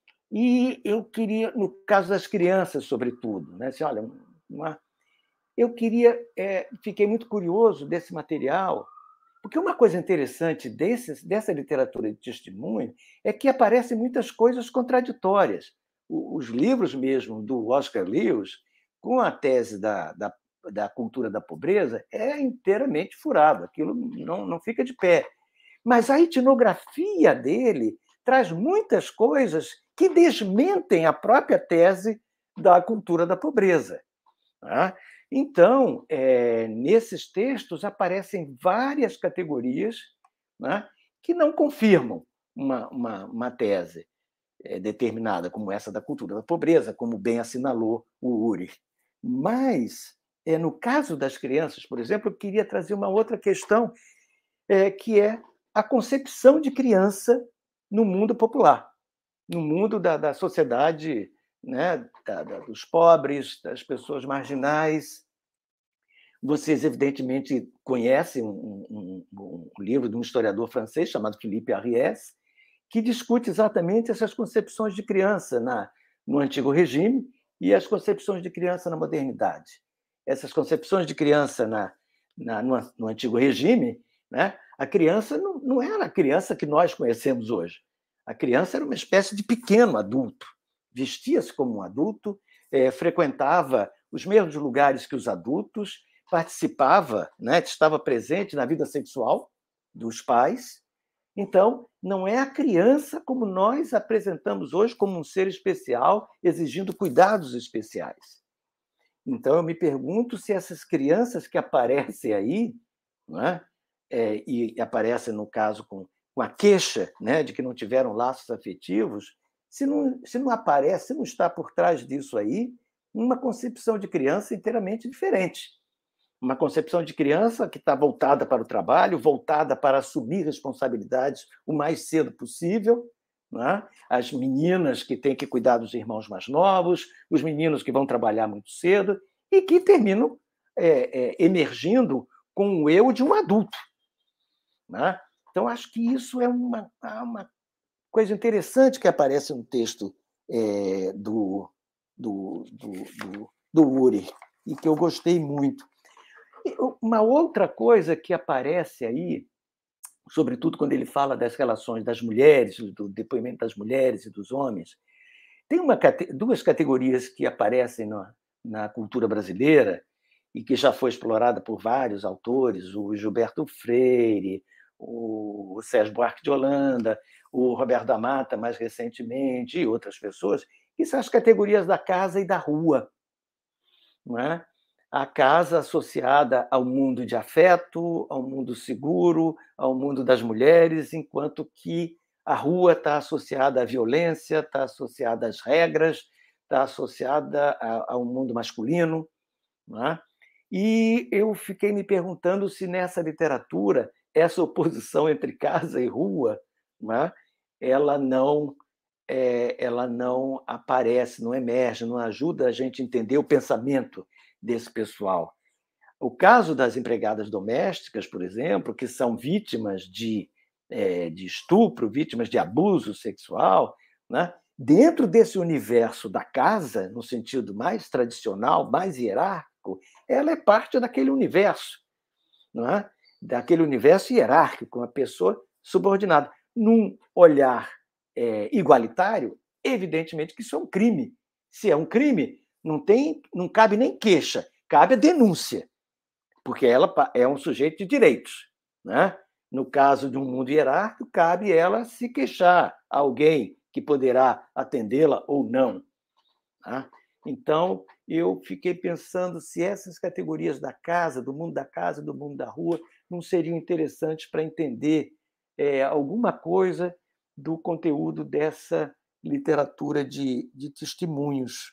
E eu queria, no caso das crianças, sobretudo, né? Assim, olha, não é? Eu queria, é, fiquei muito curioso desse material, porque uma coisa interessante desse, dessa literatura de testemunho é que aparecem muitas coisas contraditórias. Os livros mesmo do Oscar Lewis, com a tese da, da, da cultura da pobreza, é inteiramente furado, aquilo não, não fica de pé. Mas a etnografia dele traz muitas coisas que desmentem a própria tese da cultura da pobreza, né? Então, é, nesses textos aparecem várias categorias, né, que não confirmam uma, uma, uma tese é, determinada, como essa da cultura da pobreza, como bem assinalou o Ulrich. Mas, é, no caso das crianças, por exemplo, eu queria trazer uma outra questão, é, que é a concepção de criança no mundo popular, no mundo da, da sociedade, né, da, da, dos pobres, das pessoas marginais. Vocês, evidentemente, conhecem um, um, um livro de um historiador francês chamado Philippe Ariès, que discute exatamente essas concepções de criança na, no antigo regime e as concepções de criança na modernidade. Essas concepções de criança na, na, no, no antigo regime, né, a criança não, não era a criança que nós conhecemos hoje. A criança era uma espécie de pequeno adulto, vestia-se como um adulto, é, frequentava os mesmos lugares que os adultos, participava, né, estava presente na vida sexual dos pais. Então, não é a criança como nós apresentamos hoje como um ser especial, exigindo cuidados especiais. Então, eu me pergunto se essas crianças que aparecem aí, não é? É, e aparecem, no caso, com, com a queixa, né, de que não tiveram laços afetivos, se não, se não aparece, se não está por trás disso aí, uma concepção de criança inteiramente diferente. Uma concepção de criança que está voltada para o trabalho, voltada para assumir responsabilidades o mais cedo possível, né? As meninas que têm que cuidar dos irmãos mais novos, os meninos que vão trabalhar muito cedo e que terminam é, é, emergindo com o eu de um adulto, né? Então, acho que isso é uma, uma coisa interessante que aparece no texto é, do, do, do, do, do Ulrich e que eu gostei muito. Uma outra coisa que aparece aí sobretudo quando ele fala das relações das mulheres, do depoimento das mulheres e dos homens. Tem uma, duas categorias que aparecem na, na cultura brasileira e que já foi explorada por vários autores, o Gilberto Freire, o Sérgio Buarque de Holanda, o Roberto da Mata, mais recentemente, e outras pessoas, que são as categorias da casa e da rua. Não é? A casa associada ao mundo de afeto, ao mundo seguro, ao mundo das mulheres, enquanto que a rua está associada à violência, está associada às regras, está associada ao mundo masculino. Não é? E eu fiquei me perguntando se nessa literatura essa oposição entre casa e rua, não é? ela não é, ela não aparece, não emerge, não ajuda a gente a entender o pensamento desse pessoal. O caso das empregadas domésticas, por exemplo, que são vítimas de, é, de estupro, vítimas de abuso sexual, né? Dentro desse universo da casa, no sentido mais tradicional, mais hierárquico, ela é parte daquele universo, não é? Daquele universo hierárquico, uma pessoa subordinada. Num olhar é, igualitário, evidentemente que isso é um crime. Se é um crime, não, tem, não cabe nem queixa, cabe a denúncia, porque ela é um sujeito de direitos. Né? No caso de um mundo hierárquico, cabe ela se queixar a alguém que poderá atendê-la ou não. Né? Então, eu fiquei pensando se essas categorias da casa, do mundo da casa, do mundo da rua, não seriam interessantes para entender é, alguma coisa do conteúdo dessa literatura de, de testemunhos.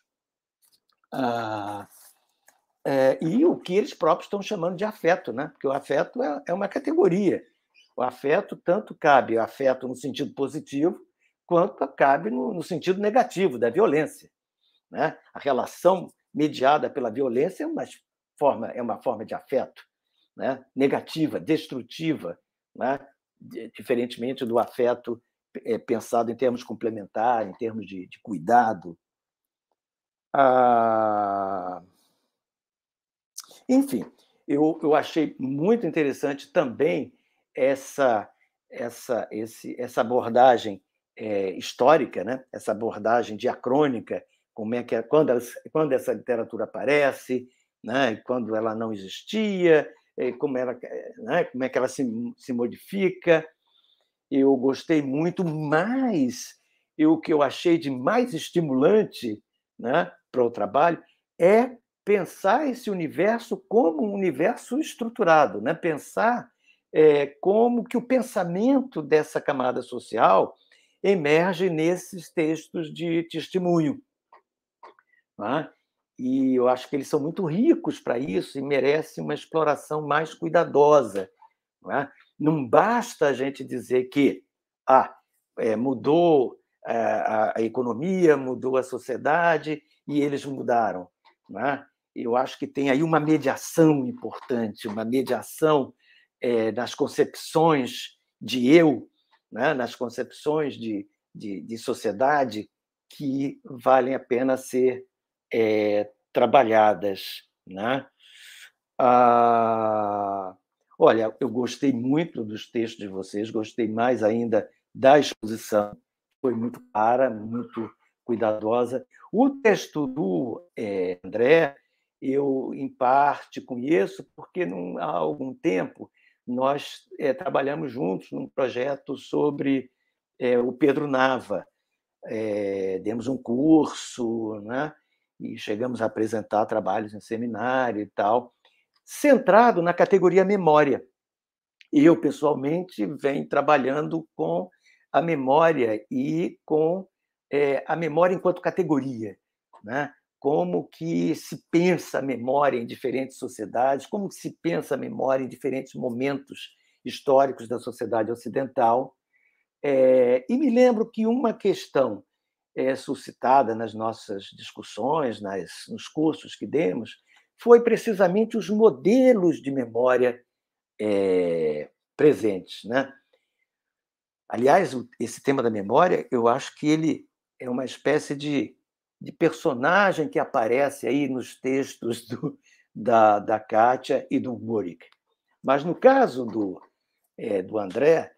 Ah, é, e o que eles próprios estão chamando de afeto, né? Porque o afeto é, é uma categoria. O afeto tanto cabe afeto no sentido positivo, quanto cabe no, no sentido negativo, da violência. Né? A relação mediada pela violência é uma forma, é uma forma de afeto, né? Negativa, destrutiva, né? Diferentemente do afeto é, pensado em termos complementares, em termos de, de cuidado. Ah... Enfim, eu, eu achei muito interessante também essa, essa, esse, essa abordagem é, histórica, né? Essa abordagem diacrônica, como é que é, quando, ela, quando essa literatura aparece, né? Quando ela não existia, como, ela, né? Como é que ela se, se modifica. Eu gostei muito, mas eu, o que eu achei de mais estimulante, né, para o trabalho é pensar esse universo como um universo estruturado, né? Pensar é, como que o pensamento dessa camada social emerge nesses textos de testemunho. Né? E eu acho que eles são muito ricos para isso e merecem uma exploração mais cuidadosa. Né? Não basta a gente dizer que ah, é, mudou a, a economia, mudou a sociedade e eles mudaram. Né? Eu acho que tem aí uma mediação importante, uma mediação é, nas concepções de eu, né? Nas concepções de, de, de sociedade que valem a pena ser é, trabalhadas. Né? Ah, olha, eu gostei muito dos textos de vocês, gostei mais ainda da exposição, foi muito clara, muito cuidadosa. O texto do é, André, eu, em parte, conheço, porque num, há algum tempo nós é, trabalhamos juntos num projeto sobre é, o Pedro Nava. É, demos um curso, né? E chegamos a apresentar trabalhos em seminário e tal, centrado na categoria memória. Eu, pessoalmente, venho trabalhando com a memória e com é, a memória enquanto categoria, né? Como que se pensa a memória em diferentes sociedades, como que se pensa a memória em diferentes momentos históricos da sociedade ocidental. É, e me lembro que uma questão é, suscitada nas nossas discussões, nas, nos cursos que demos, foi precisamente os modelos de memória é, presentes. Né? Aliás, esse tema da memória, eu acho que ele é uma espécie de, de personagem que aparece aí nos textos do, da, da Kátia e do Murik. Mas, no caso do, é, do André,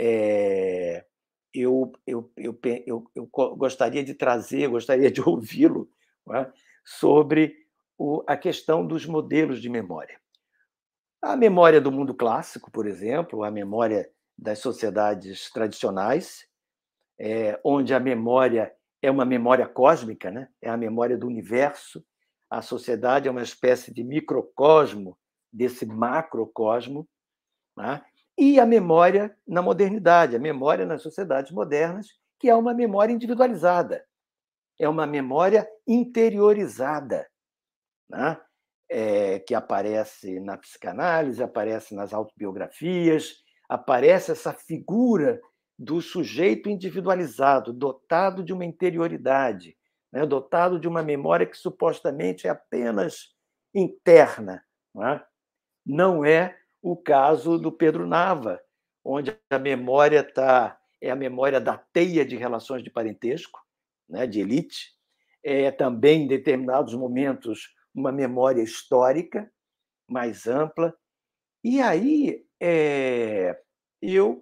é, eu, eu, eu, eu, eu gostaria de trazer, gostaria de ouvi-lo, né, sobre o, a questão dos modelos de memória. A memória do mundo clássico, por exemplo, a memória das sociedades tradicionais, é, onde a memória é uma memória cósmica, né? É a memória do universo. A sociedade é uma espécie de microcosmo desse macrocosmo, né? E a memória na modernidade, a memória nas sociedades modernas, que é uma memória individualizada, é uma memória interiorizada, né? É, que aparece na psicanálise, aparece nas autobiografias, aparece essa figura do sujeito individualizado, dotado de uma interioridade, né? Dotado de uma memória que supostamente é apenas interna. Não é? Não é o caso do Pedro Nava, onde a memória tá, é a memória da teia de relações de parentesco, né? De elite, é também, em determinados momentos, uma memória histórica mais ampla. E aí é, eu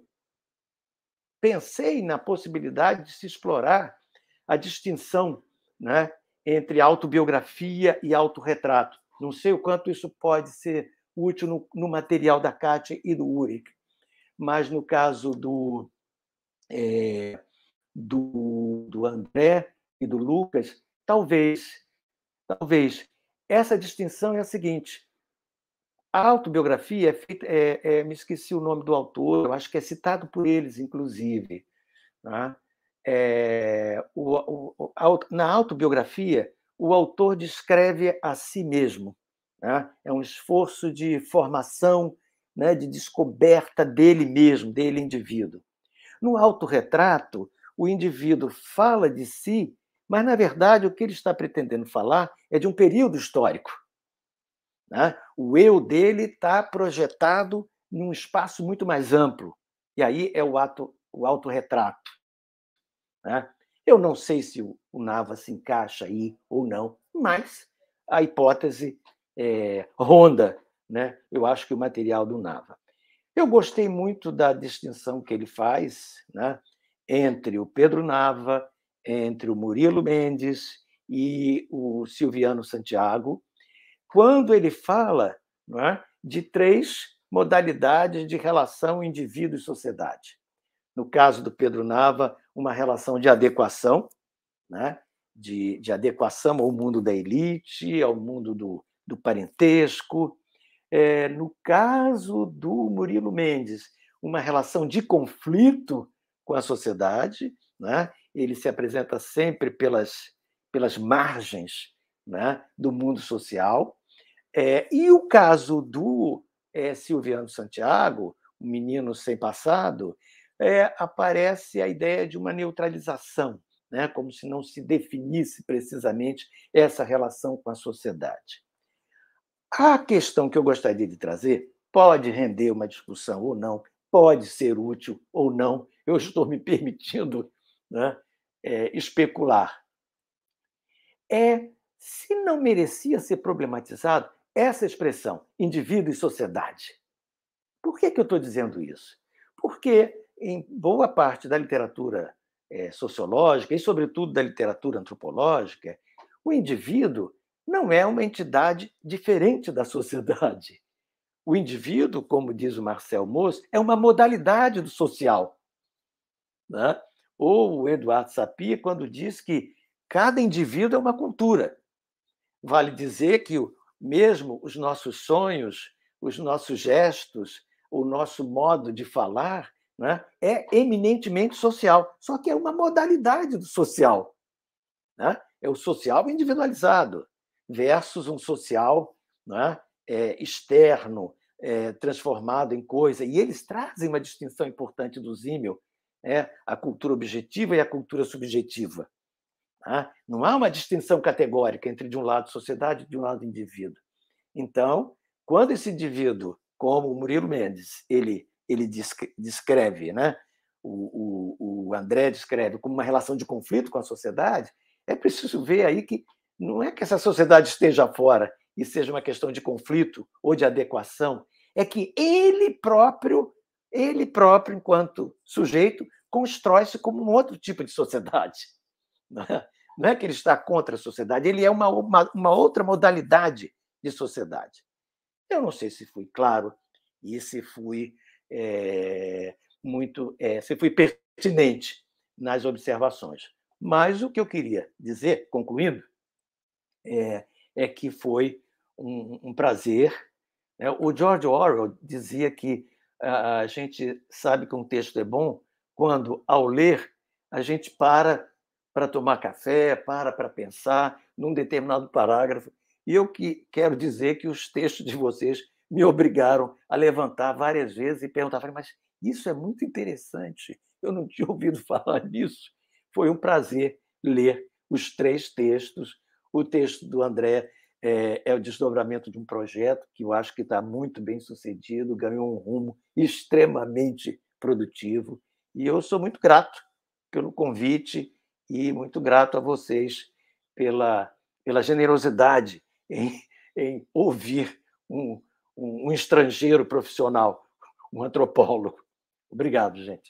pensei na possibilidade de se explorar a distinção, né, entre autobiografia e autorretrato. Não sei o quanto isso pode ser útil no, no material da Kátia e do Ulrich, mas no caso do, é, do, do André e do Lucas, talvez, talvez. Essa distinção é a seguinte: a autobiografia é feita, é, é, me esqueci o nome do autor, eu acho que é citado por eles, inclusive. Tá? É, o, o, a, na autobiografia, o autor descreve a si mesmo. Né? É um esforço de formação, né, de descoberta dele mesmo, dele indivíduo. No autorretrato, o indivíduo fala de si, mas, na verdade, o que ele está pretendendo falar é de um período histórico. Né? O eu dele está projetado num espaço muito mais amplo. E aí é o, ato, o autorretrato. Né? Eu não sei se o, o Nava se encaixa aí ou não, mas a hipótese é, ronda, né? Eu acho que o material do Nava. Eu gostei muito da distinção que ele faz, né, entre o Pedro Nava, entre o Murilo Mendes e o Silviano Santiago, quando ele fala, não é, de três modalidades de relação indivíduo e sociedade. No caso do Pedro Nava, uma relação de adequação, né, de, de adequação ao mundo da elite, ao mundo do, do parentesco. É, no caso do Murilo Mendes, uma relação de conflito com a sociedade, né? Ele se apresenta sempre pelas, pelas margens, né, do mundo social. É, e o caso do é, Silviano Santiago, um menino sem passado, é, aparece a ideia de uma neutralização, né, como se não se definisse precisamente essa relação com a sociedade. A questão que eu gostaria de trazer pode render uma discussão ou não, pode ser útil ou não, eu estou me permitindo, né, é, especular. É se não merecia ser problematizado essa expressão, indivíduo e sociedade. Por que, que eu estou dizendo isso? Porque, em boa parte da literatura é, sociológica, e, sobretudo, da literatura antropológica, o indivíduo não é uma entidade diferente da sociedade. O indivíduo, como diz o Marcel Mauss, é uma modalidade do social. Né? Ou o Eduardo Sapir, quando diz que cada indivíduo é uma cultura. Vale dizer que mesmo os nossos sonhos, os nossos gestos, o nosso modo de falar, né, é eminentemente social, só que é uma modalidade do social. Né? É o social individualizado versus um social, né, é, externo, é, transformado em coisa. E eles trazem uma distinção importante do Simmel, é, a cultura objetiva e a cultura subjetiva. Né? Não há uma distinção categórica entre, de um lado, sociedade e de um lado, indivíduo. Então, quando esse indivíduo, como o Murilo Mendes, ele, ele descreve, né, o, o, o André descreve como uma relação de conflito com a sociedade, é preciso ver aí que não é que essa sociedade esteja fora e seja uma questão de conflito ou de adequação, é que ele próprio ele próprio, enquanto sujeito, constrói-se como um outro tipo de sociedade. Não é, não é que ele está contra a sociedade, ele é uma, uma, uma outra modalidade de sociedade. Eu não sei se fui claro e se fui é, muito, é, se fui pertinente nas observações. Mas o que eu queria dizer, concluindo, é, é que foi um, um prazer. Né? O George Orwell dizia que a gente sabe que um texto é bom quando, ao ler, a gente para para tomar café, para para pensar num determinado parágrafo. E eu que quero dizer que os textos de vocês me obrigaram a levantar várias vezes e perguntar, mas isso é muito interessante, eu não tinha ouvido falar nisso. Foi um prazer ler os três textos. O texto do André é, é o desdobramento de um projeto que eu acho que está muito bem sucedido, ganhou um rumo extremamente produtivo. E eu sou muito grato pelo convite e muito grato a vocês pela, pela generosidade em, em ouvir um, um, um estrangeiro profissional, um antropólogo. Obrigado, gente.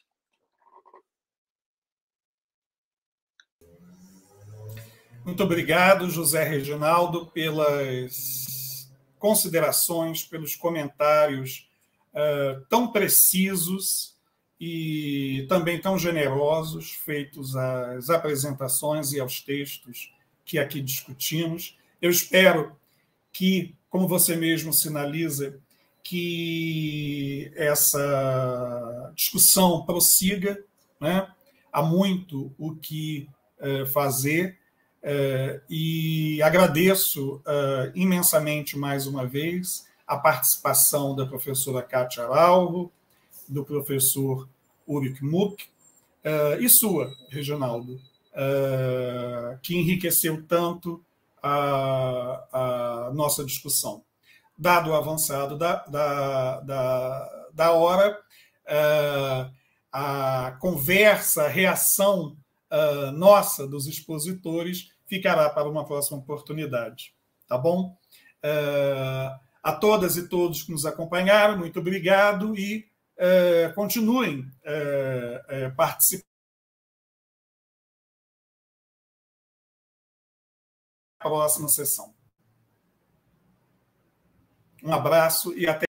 Muito obrigado, José Reginaldo, pelas considerações, pelos comentários uh, tão precisos e também tão generosos feitos às apresentações e aos textos que aqui discutimos. Eu espero que, como você mesmo sinaliza, que essa discussão prossiga, né? Há muito o que uh, fazer, uh, e agradeço uh, imensamente mais uma vez a participação da professora Kátia Araujo, do professor Ulrich Muck, uh, e sua, Reginaldo, uh, que enriqueceu tanto a, a nossa discussão. Dado o avançado da, da, da, da hora, uh, a conversa, a reação uh, nossa dos expositores ficará para uma próxima oportunidade. Tá bom? Uh, a todas e todos que nos acompanharam, muito obrigado e Uh, continuem uh, uh, participando da próxima sessão. Um abraço e até